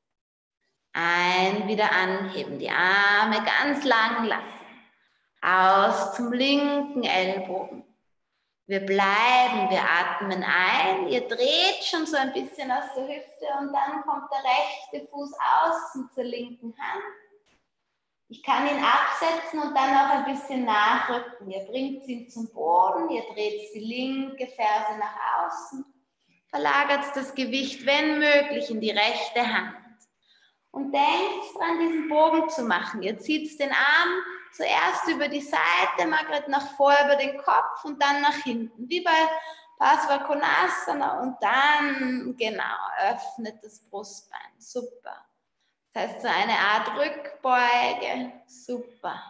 Ein, wieder anheben, die Arme ganz lang lassen. Aus zum linken Ellbogen. Wir bleiben, wir atmen ein, ihr dreht schon so ein bisschen aus der Hüfte und dann kommt der rechte Fuß außen zur linken Hand. Ich kann ihn absetzen und dann auch ein bisschen nachrücken. Ihr bringt ihn zum Boden, ihr dreht die linke Ferse nach außen, verlagert das Gewicht, wenn möglich, in die rechte Hand. Und denkt dran, diesen Bogen zu machen. Ihr zieht den Arm zuerst über die Seite, Margret nach vor über den Kopf und dann nach hinten. Wie bei Parsvakonasana und dann, genau, öffnet das Brustbein. Super. Das heißt, so eine Art Rückbeuge. Super.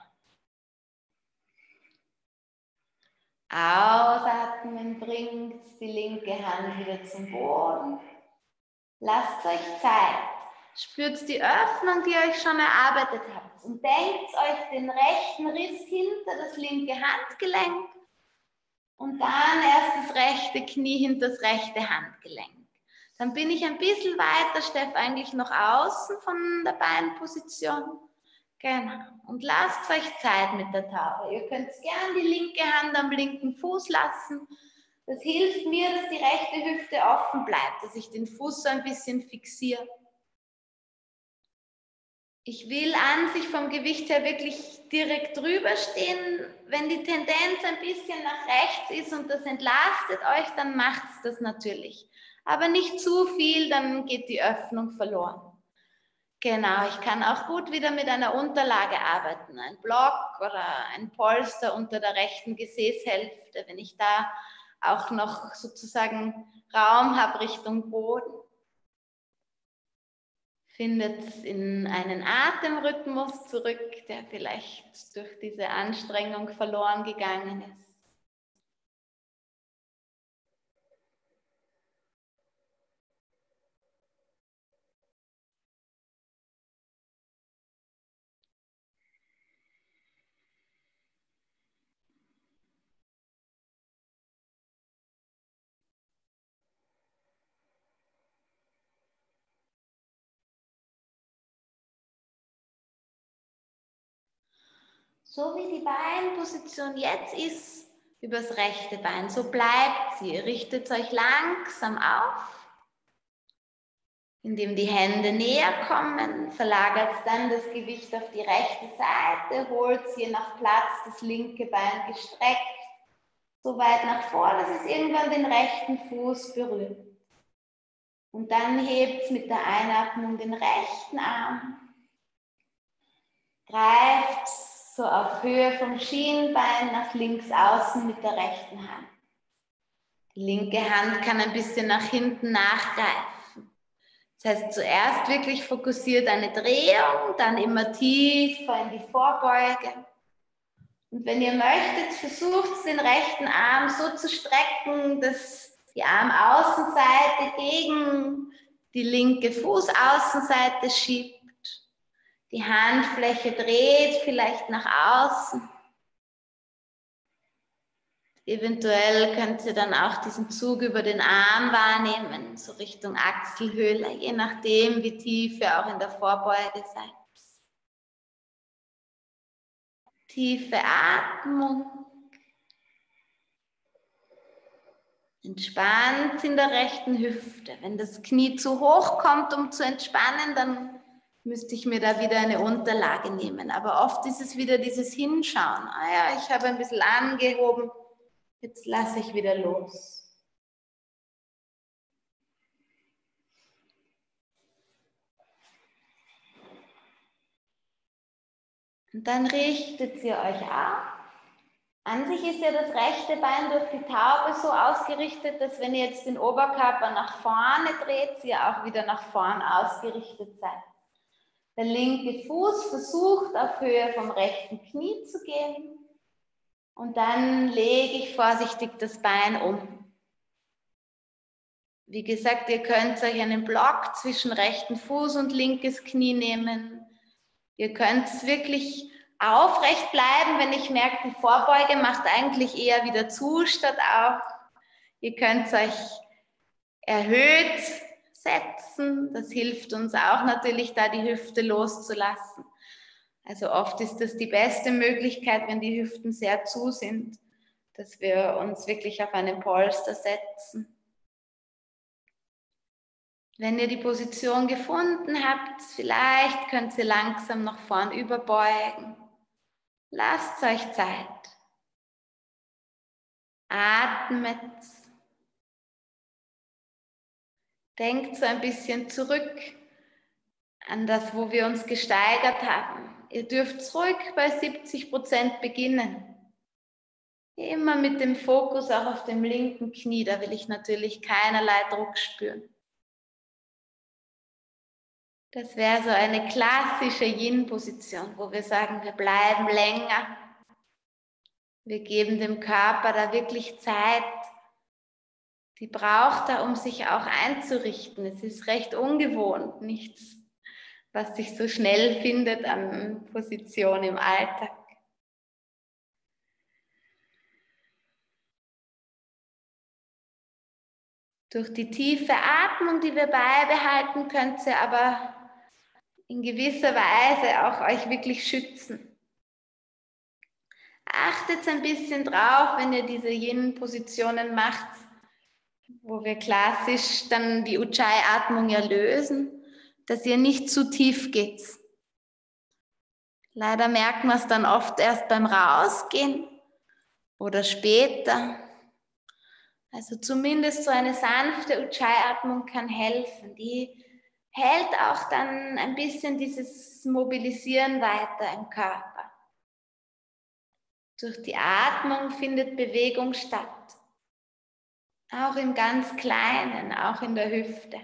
Ausatmen, bringt die linke Hand wieder zum Boden. Lasst euch Zeit. Spürt die Öffnung, die ihr euch schon erarbeitet habt. Und denkt euch den rechten Riss hinter das linke Handgelenk. Und dann erst das rechte Knie hinter das rechte Handgelenk. Dann bin ich ein bisschen weiter, Steff, eigentlich noch außen von der Beinposition. Genau. Und lasst euch Zeit mit der Taube. Ihr könnt gerne die linke Hand am linken Fuß lassen. Das hilft mir, dass die rechte Hüfte offen bleibt, dass ich den Fuß so ein bisschen fixiere. Ich will an sich vom Gewicht her wirklich direkt drüber stehen. Wenn die Tendenz ein bisschen nach rechts ist und das entlastet euch, dann macht es das natürlich. Aber nicht zu viel, dann geht die Öffnung verloren. Genau, ich kann auch gut wieder mit einer Unterlage arbeiten. Ein Block oder ein Polster unter der rechten Gesäßhälfte, wenn ich da auch noch sozusagen Raum habe Richtung Boden. Findet in einen Atemrhythmus zurück, der vielleicht durch diese Anstrengung verloren gegangen ist. So wie die Beinposition jetzt ist, übers rechte Bein, so bleibt sie. Richtet euch langsam auf, indem die Hände näher kommen, verlagert dann das Gewicht auf die rechte Seite, holt je nach Platz das linke Bein gestreckt, so weit nach vorne, dass es irgendwann den rechten Fuß berührt. Und dann hebt es mit der Einatmung den rechten Arm, greift so auf Höhe vom Schienbein nach links außen mit der rechten Hand. Die linke Hand kann ein bisschen nach hinten nachgreifen. Das heißt, zuerst wirklich fokussiert eine Drehung, dann immer tiefer in die Vorbeuge. Und wenn ihr möchtet, versucht den rechten Arm so zu strecken, dass die Armaußenseite gegen die linke Fußaußenseite schiebt. Die Handfläche dreht vielleicht nach außen. Eventuell könnt ihr dann auch diesen Zug über den Arm wahrnehmen, so Richtung Achselhöhle, je nachdem, wie tief ihr auch in der Vorbeuge seid. Tiefe Atmung. Entspannt in der rechten Hüfte. Wenn das Knie zu hoch kommt, um zu entspannen, dann müsste ich mir da wieder eine Unterlage nehmen. Aber oft ist es wieder dieses Hinschauen. Ah ja, ich habe ein bisschen angehoben, jetzt lasse ich wieder los. Und dann richtet ihr euch auf. An sich ist ja das rechte Bein durch die Taube so ausgerichtet, dass wenn ihr jetzt den Oberkörper nach vorne dreht, ihr auch wieder nach vorn ausgerichtet seid. Der linke Fuß versucht auf Höhe vom rechten Knie zu gehen und dann lege ich vorsichtig das Bein um. Wie gesagt, ihr könnt euch einen Block zwischen rechten Fuß und linkes Knie nehmen. Ihr könnt wirklich aufrecht bleiben, wenn ich merke, die Vorbeuge macht eigentlich eher wieder zu statt auf. Ihr könnt euch erhöht setzen, das hilft uns auch natürlich, da die Hüfte loszulassen. Also oft ist das die beste Möglichkeit, wenn die Hüften sehr zu sind, dass wir uns wirklich auf einen Polster setzen. Wenn ihr die Position gefunden habt, vielleicht könnt ihr langsam nach vorn überbeugen. Lasst euch Zeit. Atmet. Denkt so ein bisschen zurück an das, wo wir uns gesteigert haben. Ihr dürft ruhig bei siebzig Prozent beginnen. Immer mit dem Fokus auch auf dem linken Knie, da will ich natürlich keinerlei Druck spüren. Das wäre so eine klassische Yin-Position, wo wir sagen, wir bleiben länger. Wir geben dem Körper da wirklich Zeit. Die braucht er, um sich auch einzurichten. Es ist recht ungewohnt, nichts, was sich so schnell findet an Position im Alltag. Durch die tiefe Atmung, die wir beibehalten, könnt ihr aber in gewisser Weise auch euch wirklich schützen. Achtet ein bisschen drauf, wenn ihr diese Yin-Positionen macht, wo wir klassisch dann die Ujjayi-Atmung ja lösen, dass ihr nicht zu tief geht. Leider merkt man es dann oft erst beim Rausgehen oder später. Also zumindest so eine sanfte Ujjayi-Atmung kann helfen. Die hält auch dann ein bisschen dieses Mobilisieren weiter im Körper. Durch die Atmung findet Bewegung statt. Auch im ganz Kleinen, auch in der Hüfte.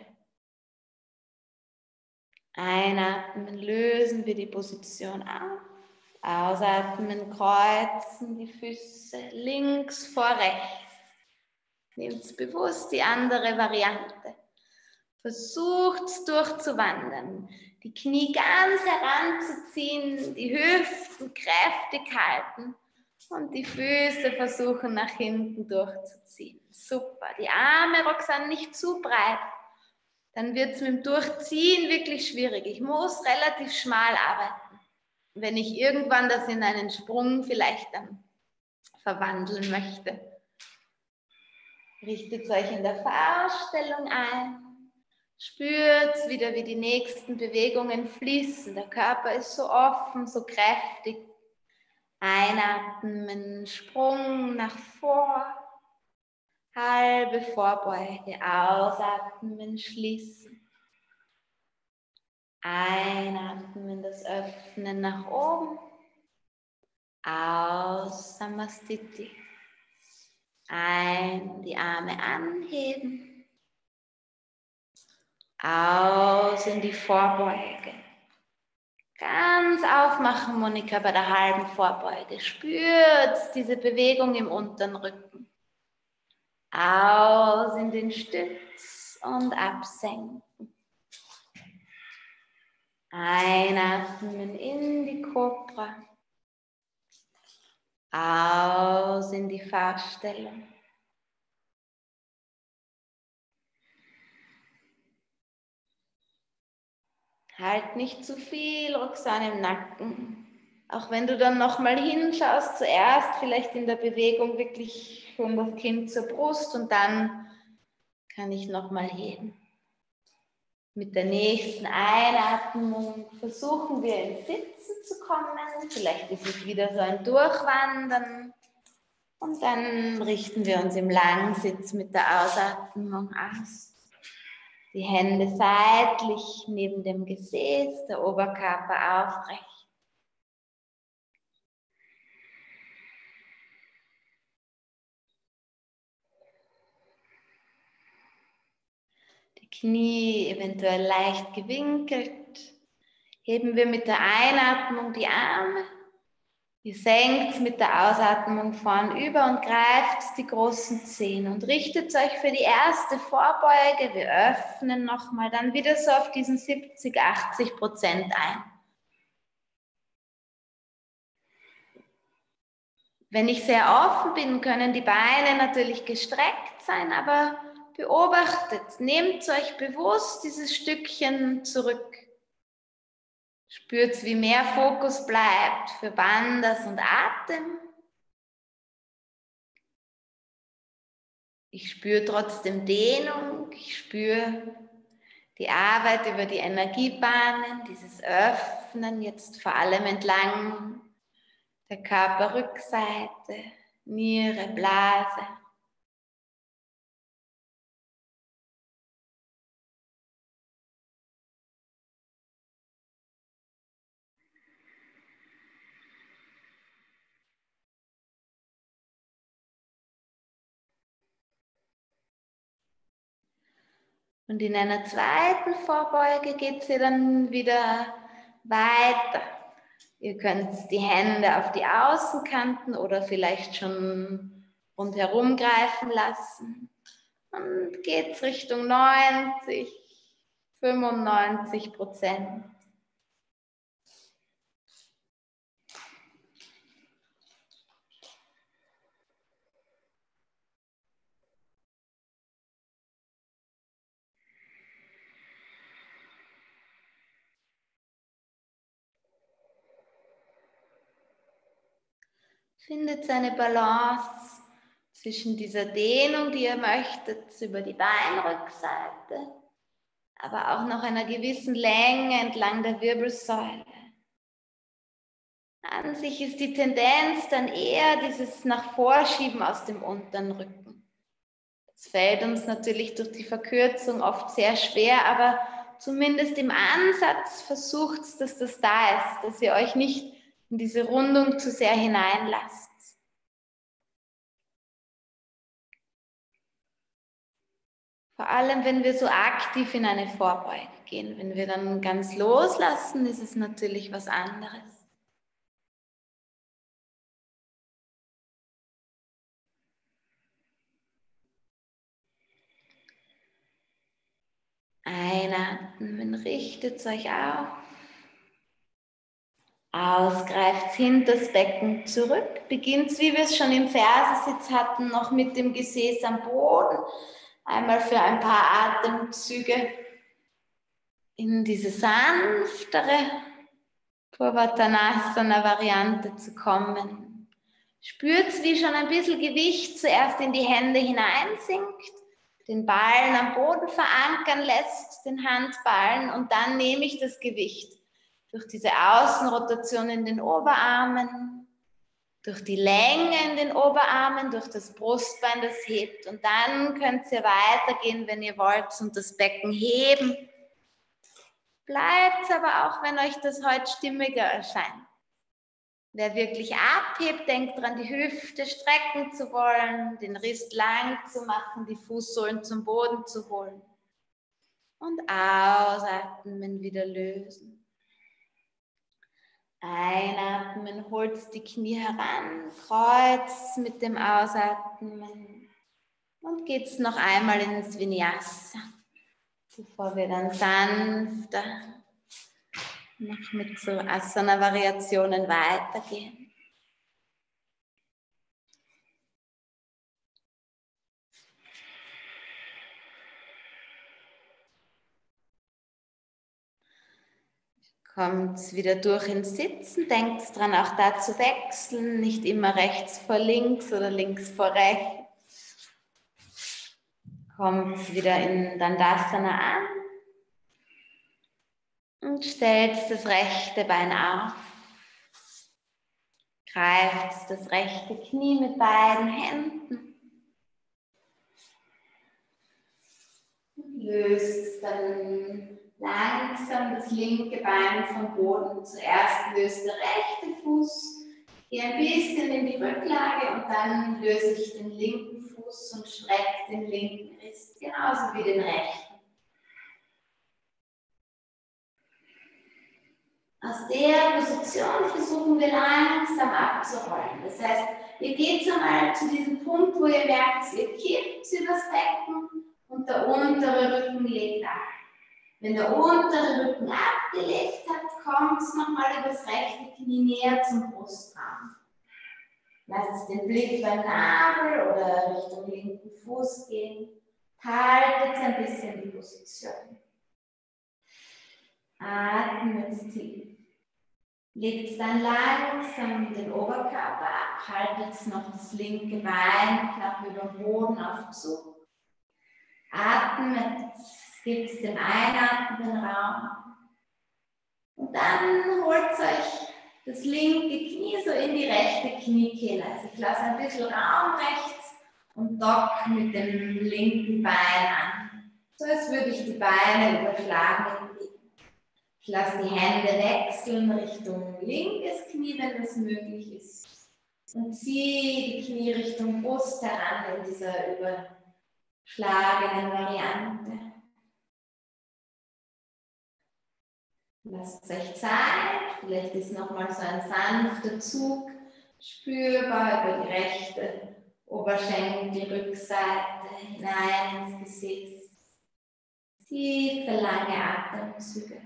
Einatmen, lösen wir die Position auf. Ausatmen, kreuzen die Füße links vor rechts. Nehmt bewusst die andere Variante. Versucht durchzuwandern. Die Knie ganz heranzuziehen, die Hüften kräftig halten und die Füße versuchen nach hinten durchzuziehen. Super. Die Arme, Roxanne, nicht zu breit. Dann wird es mit dem Durchziehen wirklich schwierig. Ich muss relativ schmal arbeiten, wenn ich irgendwann das in einen Sprung vielleicht dann verwandeln möchte. Richtet euch in der Fauststellung ein. Spürt wieder, wie die nächsten Bewegungen fließen. Der Körper ist so offen, so kräftig. Einatmen, Sprung nach vor. Halbe Vorbeuge. Ausatmen, schließen. Einatmen, das Öffnen nach oben. Aus, Samastiti. Ein, die Arme anheben. Aus in die Vorbeuge. Ganz aufmachen, Monika, bei der halben Vorbeuge. Spürt diese Bewegung im unteren Rücken. Aus in den Stütz und absenken. Einatmen in die Kobra. Aus in die Fauststellung. Halt nicht zu viel, Roxanne, im Nacken. Auch wenn du dann nochmal hinschaust, zuerst vielleicht in der Bewegung wirklich von das Kind zur Brust und dann kann ich nochmal heben. Mit der nächsten Einatmung versuchen wir ins Sitzen zu kommen. Vielleicht ist es wieder so ein Durchwandern. Und dann richten wir uns im Langsitz mit der Ausatmung aus. Die Hände seitlich neben dem Gesäß, der Oberkörper aufrecht. Die Knie eventuell leicht gewinkelt. Heben wir mit der Einatmung die Arme. Ihr senkt mit der Ausatmung vorn über und greift die großen Zehen und richtet euch für die erste Vorbeuge. Wir öffnen nochmal, dann wieder so auf diesen siebzig, achtzig Prozent ein. Wenn ich sehr offen bin, können die Beine natürlich gestreckt sein, aber beobachtet, nehmt euch bewusst dieses Stückchen zurück. Spürt, wie mehr Fokus bleibt für Bandhas und Atem. Ich spüre trotzdem Dehnung, ich spüre die Arbeit über die Energiebahnen, dieses Öffnen jetzt vor allem entlang der Körperrückseite, Niere, Blase. Und in einer zweiten Vorbeuge geht es ja dann wieder weiter. Ihr könnt die Hände auf die Außenkanten oder vielleicht schon rundherum greifen lassen. Und geht es Richtung neunzig, fünfundneunzig Prozent. Findet eine Balance zwischen dieser Dehnung, die ihr möchtet, über die Beinrückseite, aber auch noch einer gewissen Länge entlang der Wirbelsäule. An sich ist die Tendenz dann eher dieses nach Vorschieben aus dem unteren Rücken. Das fällt uns natürlich durch die Verkürzung oft sehr schwer, aber zumindest im Ansatz versucht es, dass das da ist, dass ihr euch nicht in diese Rundung zu sehr hineinlasst. Vor allem, wenn wir so aktiv in eine Vorbeuge gehen. Wenn wir dann ganz loslassen, ist es natürlich was anderes. Einatmen, richtet euch auf. Aus, greift hinter das Becken zurück. Beginnt, wie wir es schon im Fersensitz hatten, noch mit dem Gesäß am Boden. Einmal für ein paar Atemzüge in diese sanftere Purvattanasana-Variante zu kommen. Spürt, wie schon ein bisschen Gewicht zuerst in die Hände hineinsinkt, den Ballen am Boden verankern lässt, den Handballen, und dann nehme ich das Gewicht durch diese Außenrotation in den Oberarmen, durch die Länge in den Oberarmen, durch das Brustbein, das hebt, und dann könnt ihr weitergehen, wenn ihr wollt, und das Becken heben. Bleibt aber auch, wenn euch das heute stimmiger erscheint. Wer wirklich abhebt, denkt daran, die Hüfte strecken zu wollen, den Rist lang zu machen, die Fußsohlen zum Boden zu holen. Und ausatmen, wieder lösen. Einatmen, holt die Knie heran, kreuzt mit dem Ausatmen und geht noch einmal ins Vinyasa, bevor wir dann sanfter noch mit so Asana-Variationen weitergehen. Kommt wieder durch ins Sitzen, denkt dran, auch da zu wechseln, nicht immer rechts vor links oder links vor rechts. Kommt wieder in Dandasana an und stellt das rechte Bein auf. Greift das rechte Knie mit beiden Händen. Löst dann langsam das linke Bein vom Boden. Zuerst löst der rechte Fuß, gehe ein bisschen in die Rücklage und dann löse ich den linken Fuß und strecke den linken Rist, genauso wie den rechten. Aus der Position versuchen wir langsam abzurollen. Das heißt, ihr geht einmal zu diesem Punkt, wo ihr merkt, ihr kippt übers Becken und der untere Rücken legt ab. Wenn der untere Rücken abgelegt hat, kommt es nochmal über das rechte Knie näher zum Brustraum. Lasst den Blick beim Nabel oder Richtung linken Fuß gehen. Haltet ein bisschen die Position. Atmet tief. Legt dann langsam den Oberkörper ab. Haltet noch das linke Bein knapp über den Boden auf Zug. Atmet. Gebt dem Einatmen Raum und dann holt euch das linke Knie so in die rechte Kniekehle. Also ich lasse ein bisschen Raum rechts und dock mit dem linken Bein an. So als würde ich die Beine überschlagen. Ich lasse die Hände wechseln Richtung linkes Knie, wenn das möglich ist. Und ziehe die Knie Richtung Brust heran in dieser überschlagenen Variante. Lasst euch Zeit, vielleicht ist nochmal so ein sanfter Zug spürbar über die rechte Oberschenkelrückseite hinein ins Gesäß. Tiefe, lange Atemzüge.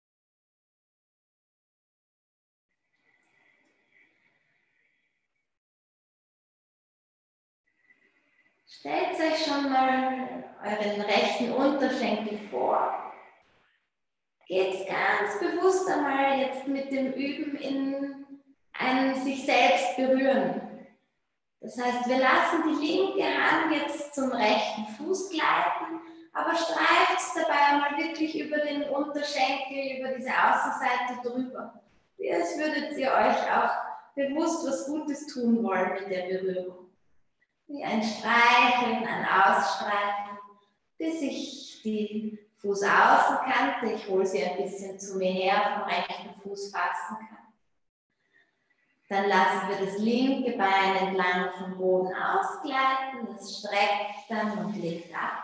Stellt euch schon mal euren rechten Unterschenkel vor. Geht ganz bewusst einmal jetzt mit dem Üben in ein sich selbst berühren. Das heißt, wir lassen die linke Hand jetzt zum rechten Fuß gleiten, aber streift es dabei einmal wirklich über den Unterschenkel, über diese Außenseite drüber. Wie als würdet ihr euch auch bewusst was Gutes tun wollen mit der Berührung. Wie ein Streicheln, ein Ausstreichen, bis ich die Fußaußenkante, ich hole sie ein bisschen zu mir her, vom rechten Fuß fassen kann. Dann lassen wir das linke Bein entlang vom Boden ausgleiten, das streckt dann und legt ab.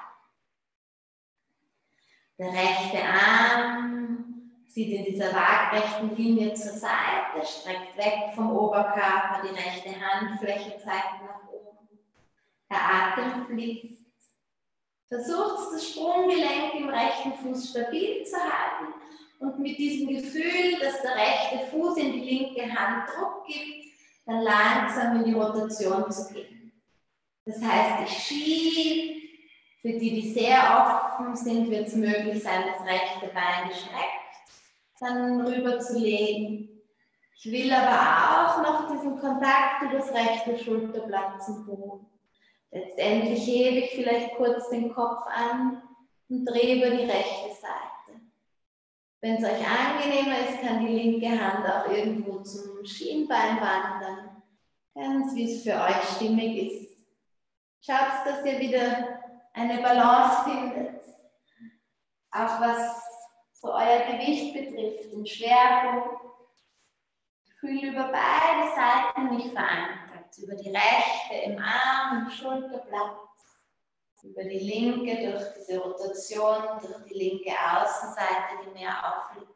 Der rechte Arm zieht in dieser waagrechten Linie zur Seite, streckt weg vom Oberkörper, die rechte Handfläche zeigt nach oben. Der Atem fließt. Versucht das Sprunggelenk im rechten Fuß stabil zu halten und mit diesem Gefühl, dass der rechte Fuß in die linke Hand Druck gibt, dann langsam in die Rotation zu gehen. Das heißt, ich schiebe. Für die, die sehr offen sind, wird es möglich sein, das rechte Bein gestreckt, dann rüber zu legen. Ich will aber auch noch diesen Kontakt über das rechte Schulterblatt zum Boden. Letztendlich hebe ich vielleicht kurz den Kopf an und drehe über die rechte Seite. Wenn es euch angenehmer ist, kann die linke Hand auch irgendwo zum Schienbein wandern, ganz wie es für euch stimmig ist. Schaut, dass ihr wieder eine Balance findet, auch was so euer Gewicht betrifft, den Schwerpunkt. Gefühl über beide Seiten nicht verankert, über die rechte im Arm, im Schulterblatt, über die linke durch diese Rotation, durch die linke Außenseite, die mehr aufliegt.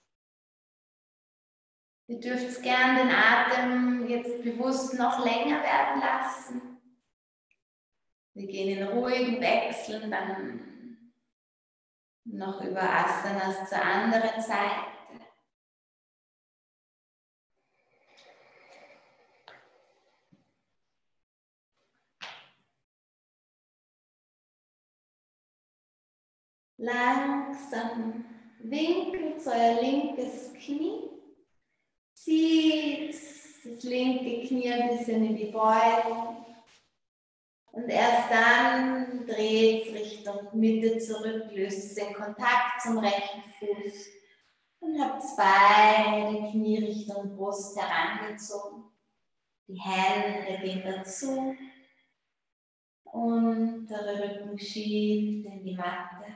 Ihr dürft gern den Atem jetzt bewusst noch länger werden lassen. Wir gehen in ruhigen Wechseln dann noch über Asanas zur anderen Seite. Langsam winkelt euer linkes Knie, zieht das linke Knie ein bisschen in die Beugung. Und erst dann dreht es Richtung Mitte zurück, löst den Kontakt zum rechten Fuß und habt beide Knie Richtung Brust herangezogen. Die Hände gehen dazu und der Rücken schiebt in die Matte.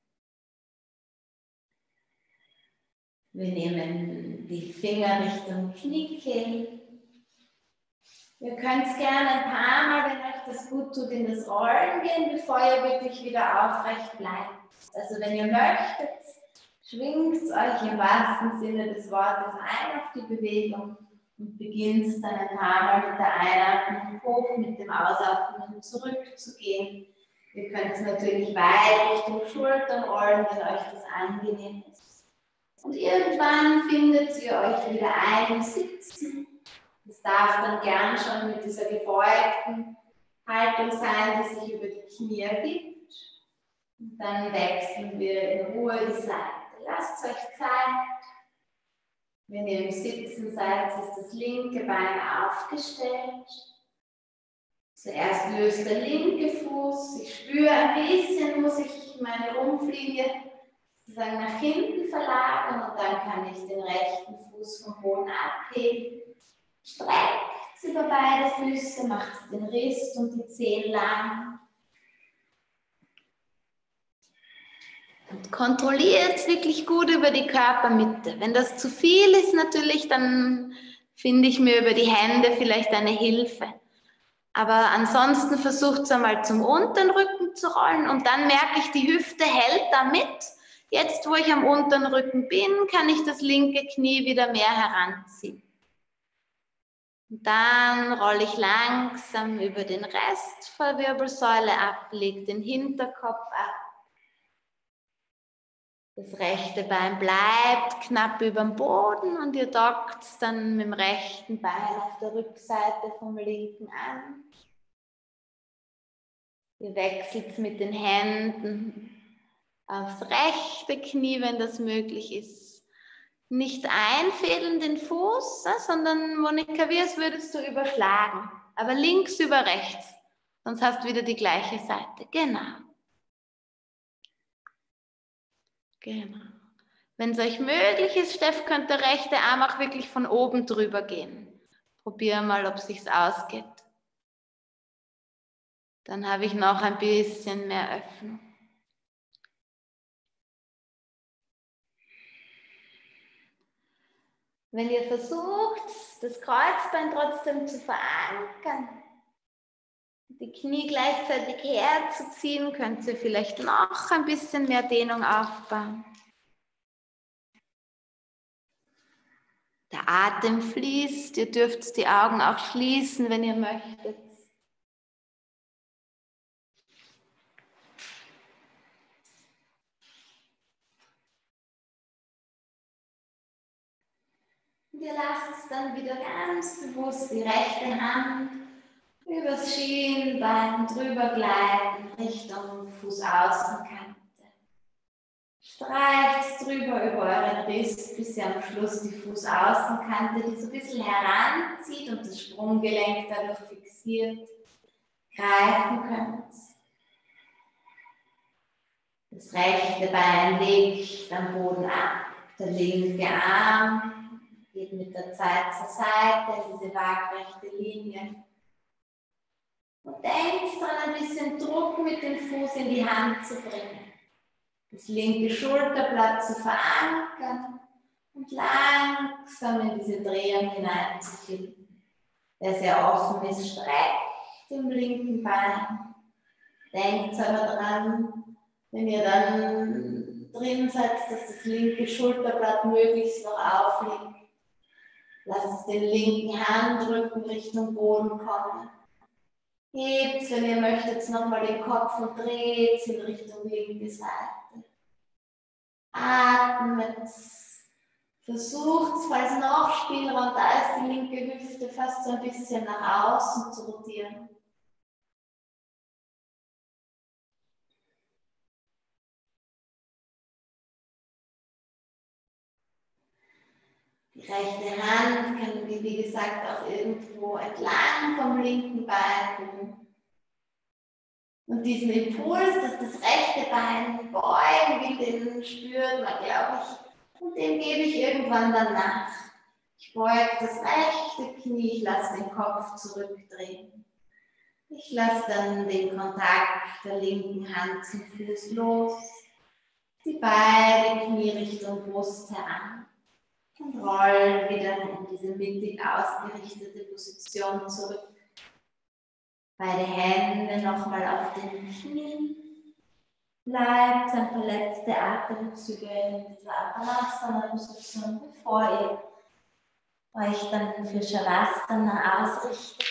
Wir nehmen die Finger Richtung Kniekehl. Ihr könnt es gerne ein paar Mal, wenn euch das gut tut, in das Rollen gehen, bevor ihr wirklich wieder aufrecht bleibt. Also wenn ihr möchtet, schwingt es euch im wahrsten Sinne des Wortes ein auf die Bewegung und beginnt dann ein paar Mal mit der Einatmung hoch, mit dem Ausatmen zurückzugehen. Ihr könnt es natürlich weit Richtung Schultern rollen, wenn euch das angenehm ist. Und irgendwann findet ihr euch wieder ein im Sitzen. Das darf dann gern schon mit dieser gebeugten Haltung sein, die sich über die Knie ergibt. Und dann wechseln wir in Ruhe die Seite. Lasst euch Zeit. Wenn ihr im Sitzen seid, ist das linke Bein aufgestellt. Zuerst löst der linke Fuß. Ich spüre ein bisschen, muss ich meine Rumpflinie sozusagen nach hinten verlagern und dann kann ich den rechten Fuß vom Boden abheben. Streckt über beide Füße, macht den Rist und die Zehen lang. Und kontrolliert wirklich gut über die Körpermitte. Wenn das zu viel ist natürlich, dann finde ich mir über die Hände vielleicht eine Hilfe. Aber ansonsten versucht es einmal zum unteren Rücken zu rollen und dann merke ich, die Hüfte hält da mit. Jetzt, wo ich am unteren Rücken bin, kann ich das linke Knie wieder mehr heranziehen. Und dann rolle ich langsam über den Rest der Wirbelsäule ab, lege den Hinterkopf ab. Das rechte Bein bleibt knapp über dem Boden und ihr dockt dann mit dem rechten Bein auf der Rückseite vom linken an. Ihr wechselt mit den Händen aufs rechte Knie, wenn das möglich ist. Nicht einfädeln den Fuß, sondern Monika, wie als würdest du überschlagen. Aber links über rechts, sonst hast du wieder die gleiche Seite. Genau. Genau. Wenn es euch möglich ist, Steff, könnt der rechte Arm auch wirklich von oben drüber gehen. Probier mal, ob es sich ausgeht. Dann habe ich noch ein bisschen mehr Öffnung. Wenn ihr versucht, das Kreuzbein trotzdem zu verankern, die Knie gleichzeitig herzuziehen, könnt ihr vielleicht noch ein bisschen mehr Dehnung aufbauen. Der Atem fließt, ihr dürft die Augen auch schließen, wenn ihr möchtet. Und ihr lasst dann wieder ganz bewusst die rechte Hand übers Schienbein drüber gleiten Richtung Fußaußenkante. Streicht drüber über euren Riss, bis ihr am Schluss die Fußaußenkante, die so ein bisschen heranzieht und das Sprunggelenk dadurch fixiert, greifen könnt. Das rechte Bein legt am Boden ab, der linke Arm geht mit der Zeit zur Seite, diese waagrechte Linie. Und denkt daran, ein bisschen Druck mit dem Fuß in die Hand zu bringen. Das linke Schulterblatt zu verankern und langsam in diese Drehung hineinzufinden. Wer sehr offen ist, streckt im linken Bein. Denkt aber dran, wenn ihr dann drin seid, dass das linke Schulterblatt möglichst noch aufliegt. Lasst den linken Handrücken Richtung Boden kommen. Hebt, wenn ihr möchtet, nochmal den Kopf und dreht in Richtung linke Seite. Atmet. Versucht, falls noch Spielraum da ist, die linke Hüfte fast so ein bisschen nach außen zu rotieren. Die rechte Hand kann, wie gesagt, auch irgendwo entlang vom linken Bein gehen. Und diesen Impuls, dass das rechte Bein beugen will, den spürt man, glaube ich, und dem gebe ich irgendwann dann nach. Ich beuge das rechte Knie, ich lasse den Kopf zurückdrehen. Ich lasse dann den Kontakt der linken Hand zum Fuß los, die beiden Knie Richtung Brust heran und roll wieder in diese mittig ausgerichtete Position zurück. Beide Hände nochmal auf den Knien. Bleibt ein paar letzte Atemzüge in dieser Apanasana-Position, bevor ihr euch dann für Shavasana ausrichtet.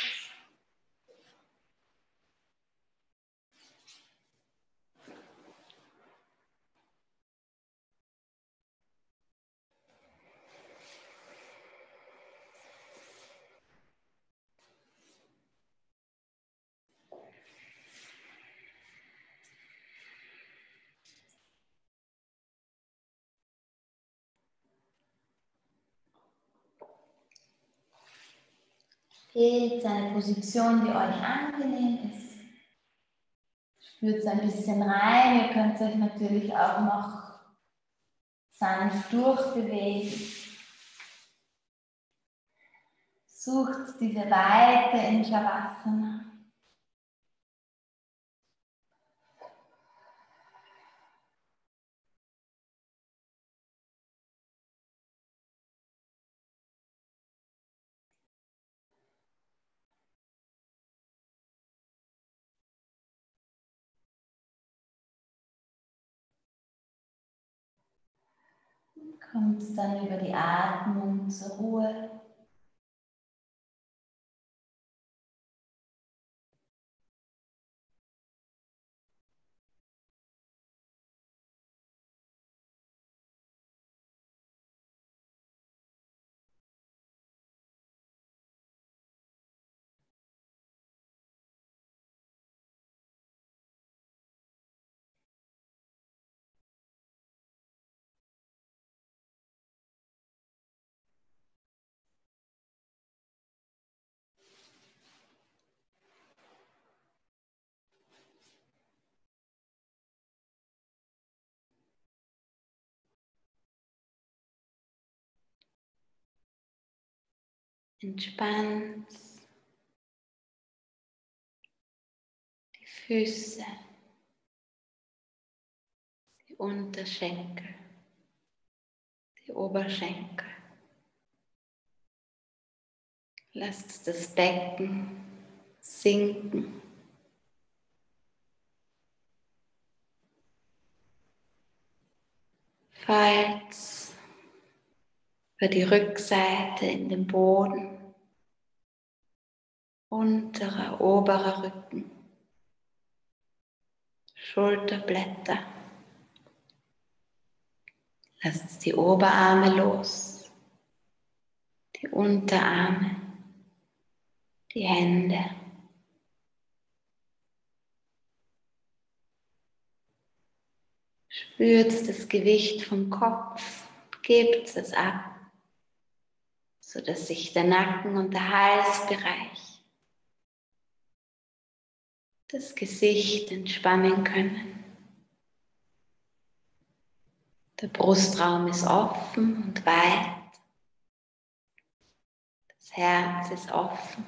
Wählt eine Position, die euch angenehm ist. Spürt ein bisschen rein. Ihr könnt euch natürlich auch noch sanft durchbewegen. Sucht diese Weite in Shavasana. Kommt dann über die Atmung zur Ruhe. Entspannt die Füße, die Unterschenkel, die Oberschenkel. Lasst das Becken sinken. Falls über die Rückseite in den Boden, unterer, oberer Rücken, Schulterblätter. Lasst die Oberarme los, die Unterarme, die Hände. Spürt das Gewicht vom Kopf, gebt es ab, sodass sich der Nacken und der Halsbereich, das Gesicht entspannen können. Der Brustraum ist offen und weit, das Herz ist offen.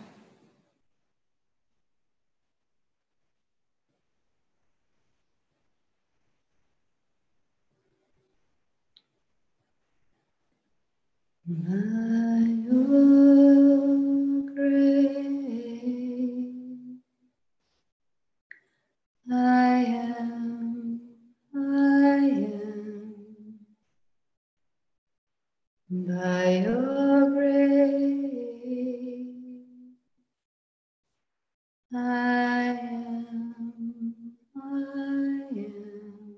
By your grace, I am, I am. By your grace, I am, I am.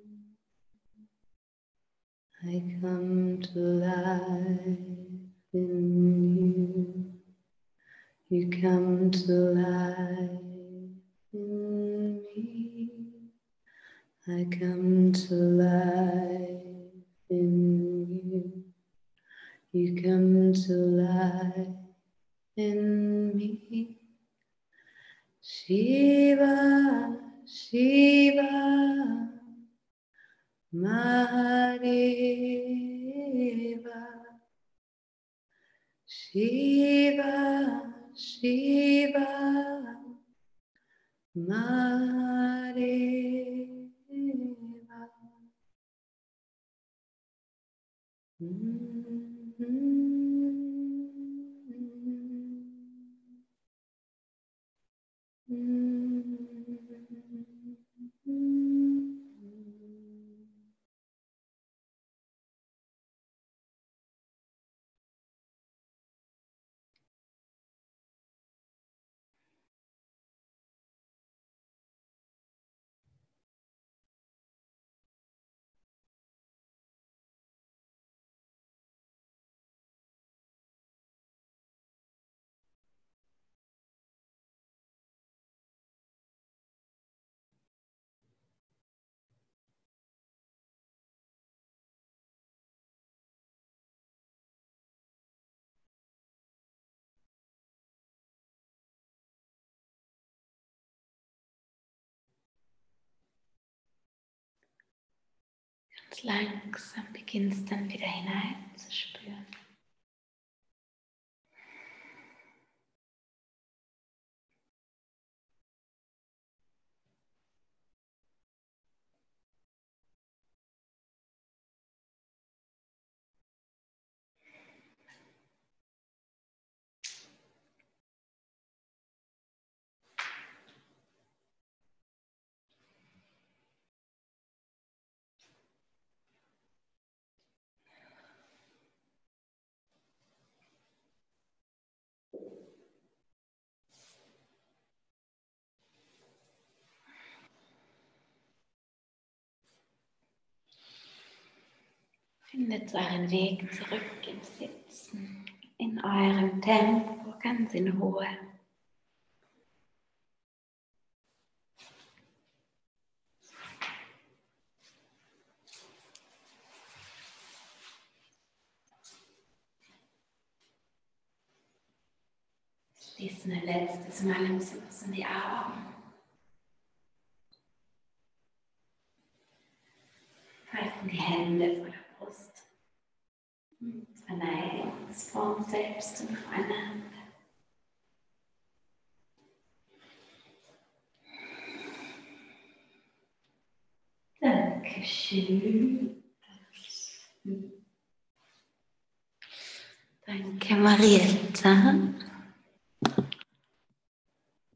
I come to life in you. You come to life in me. I come to life in you. You come to life in me. Shiva, Shiva, Mahadeva. Shiva, Shiva, Mahadeva. Mm-hmm. Ganz langsam beginnst dann wieder hineinzuspüren. Findet euren Weg zurück im Sitzen, in eurem Tempo, ganz in Ruhe. Schließen ein letztes Mal im Sitzen die Augen. Halten die Hände vor der Brust und verneigen uns vor uns selbst und voreinander. Schön. Danke, Marietta.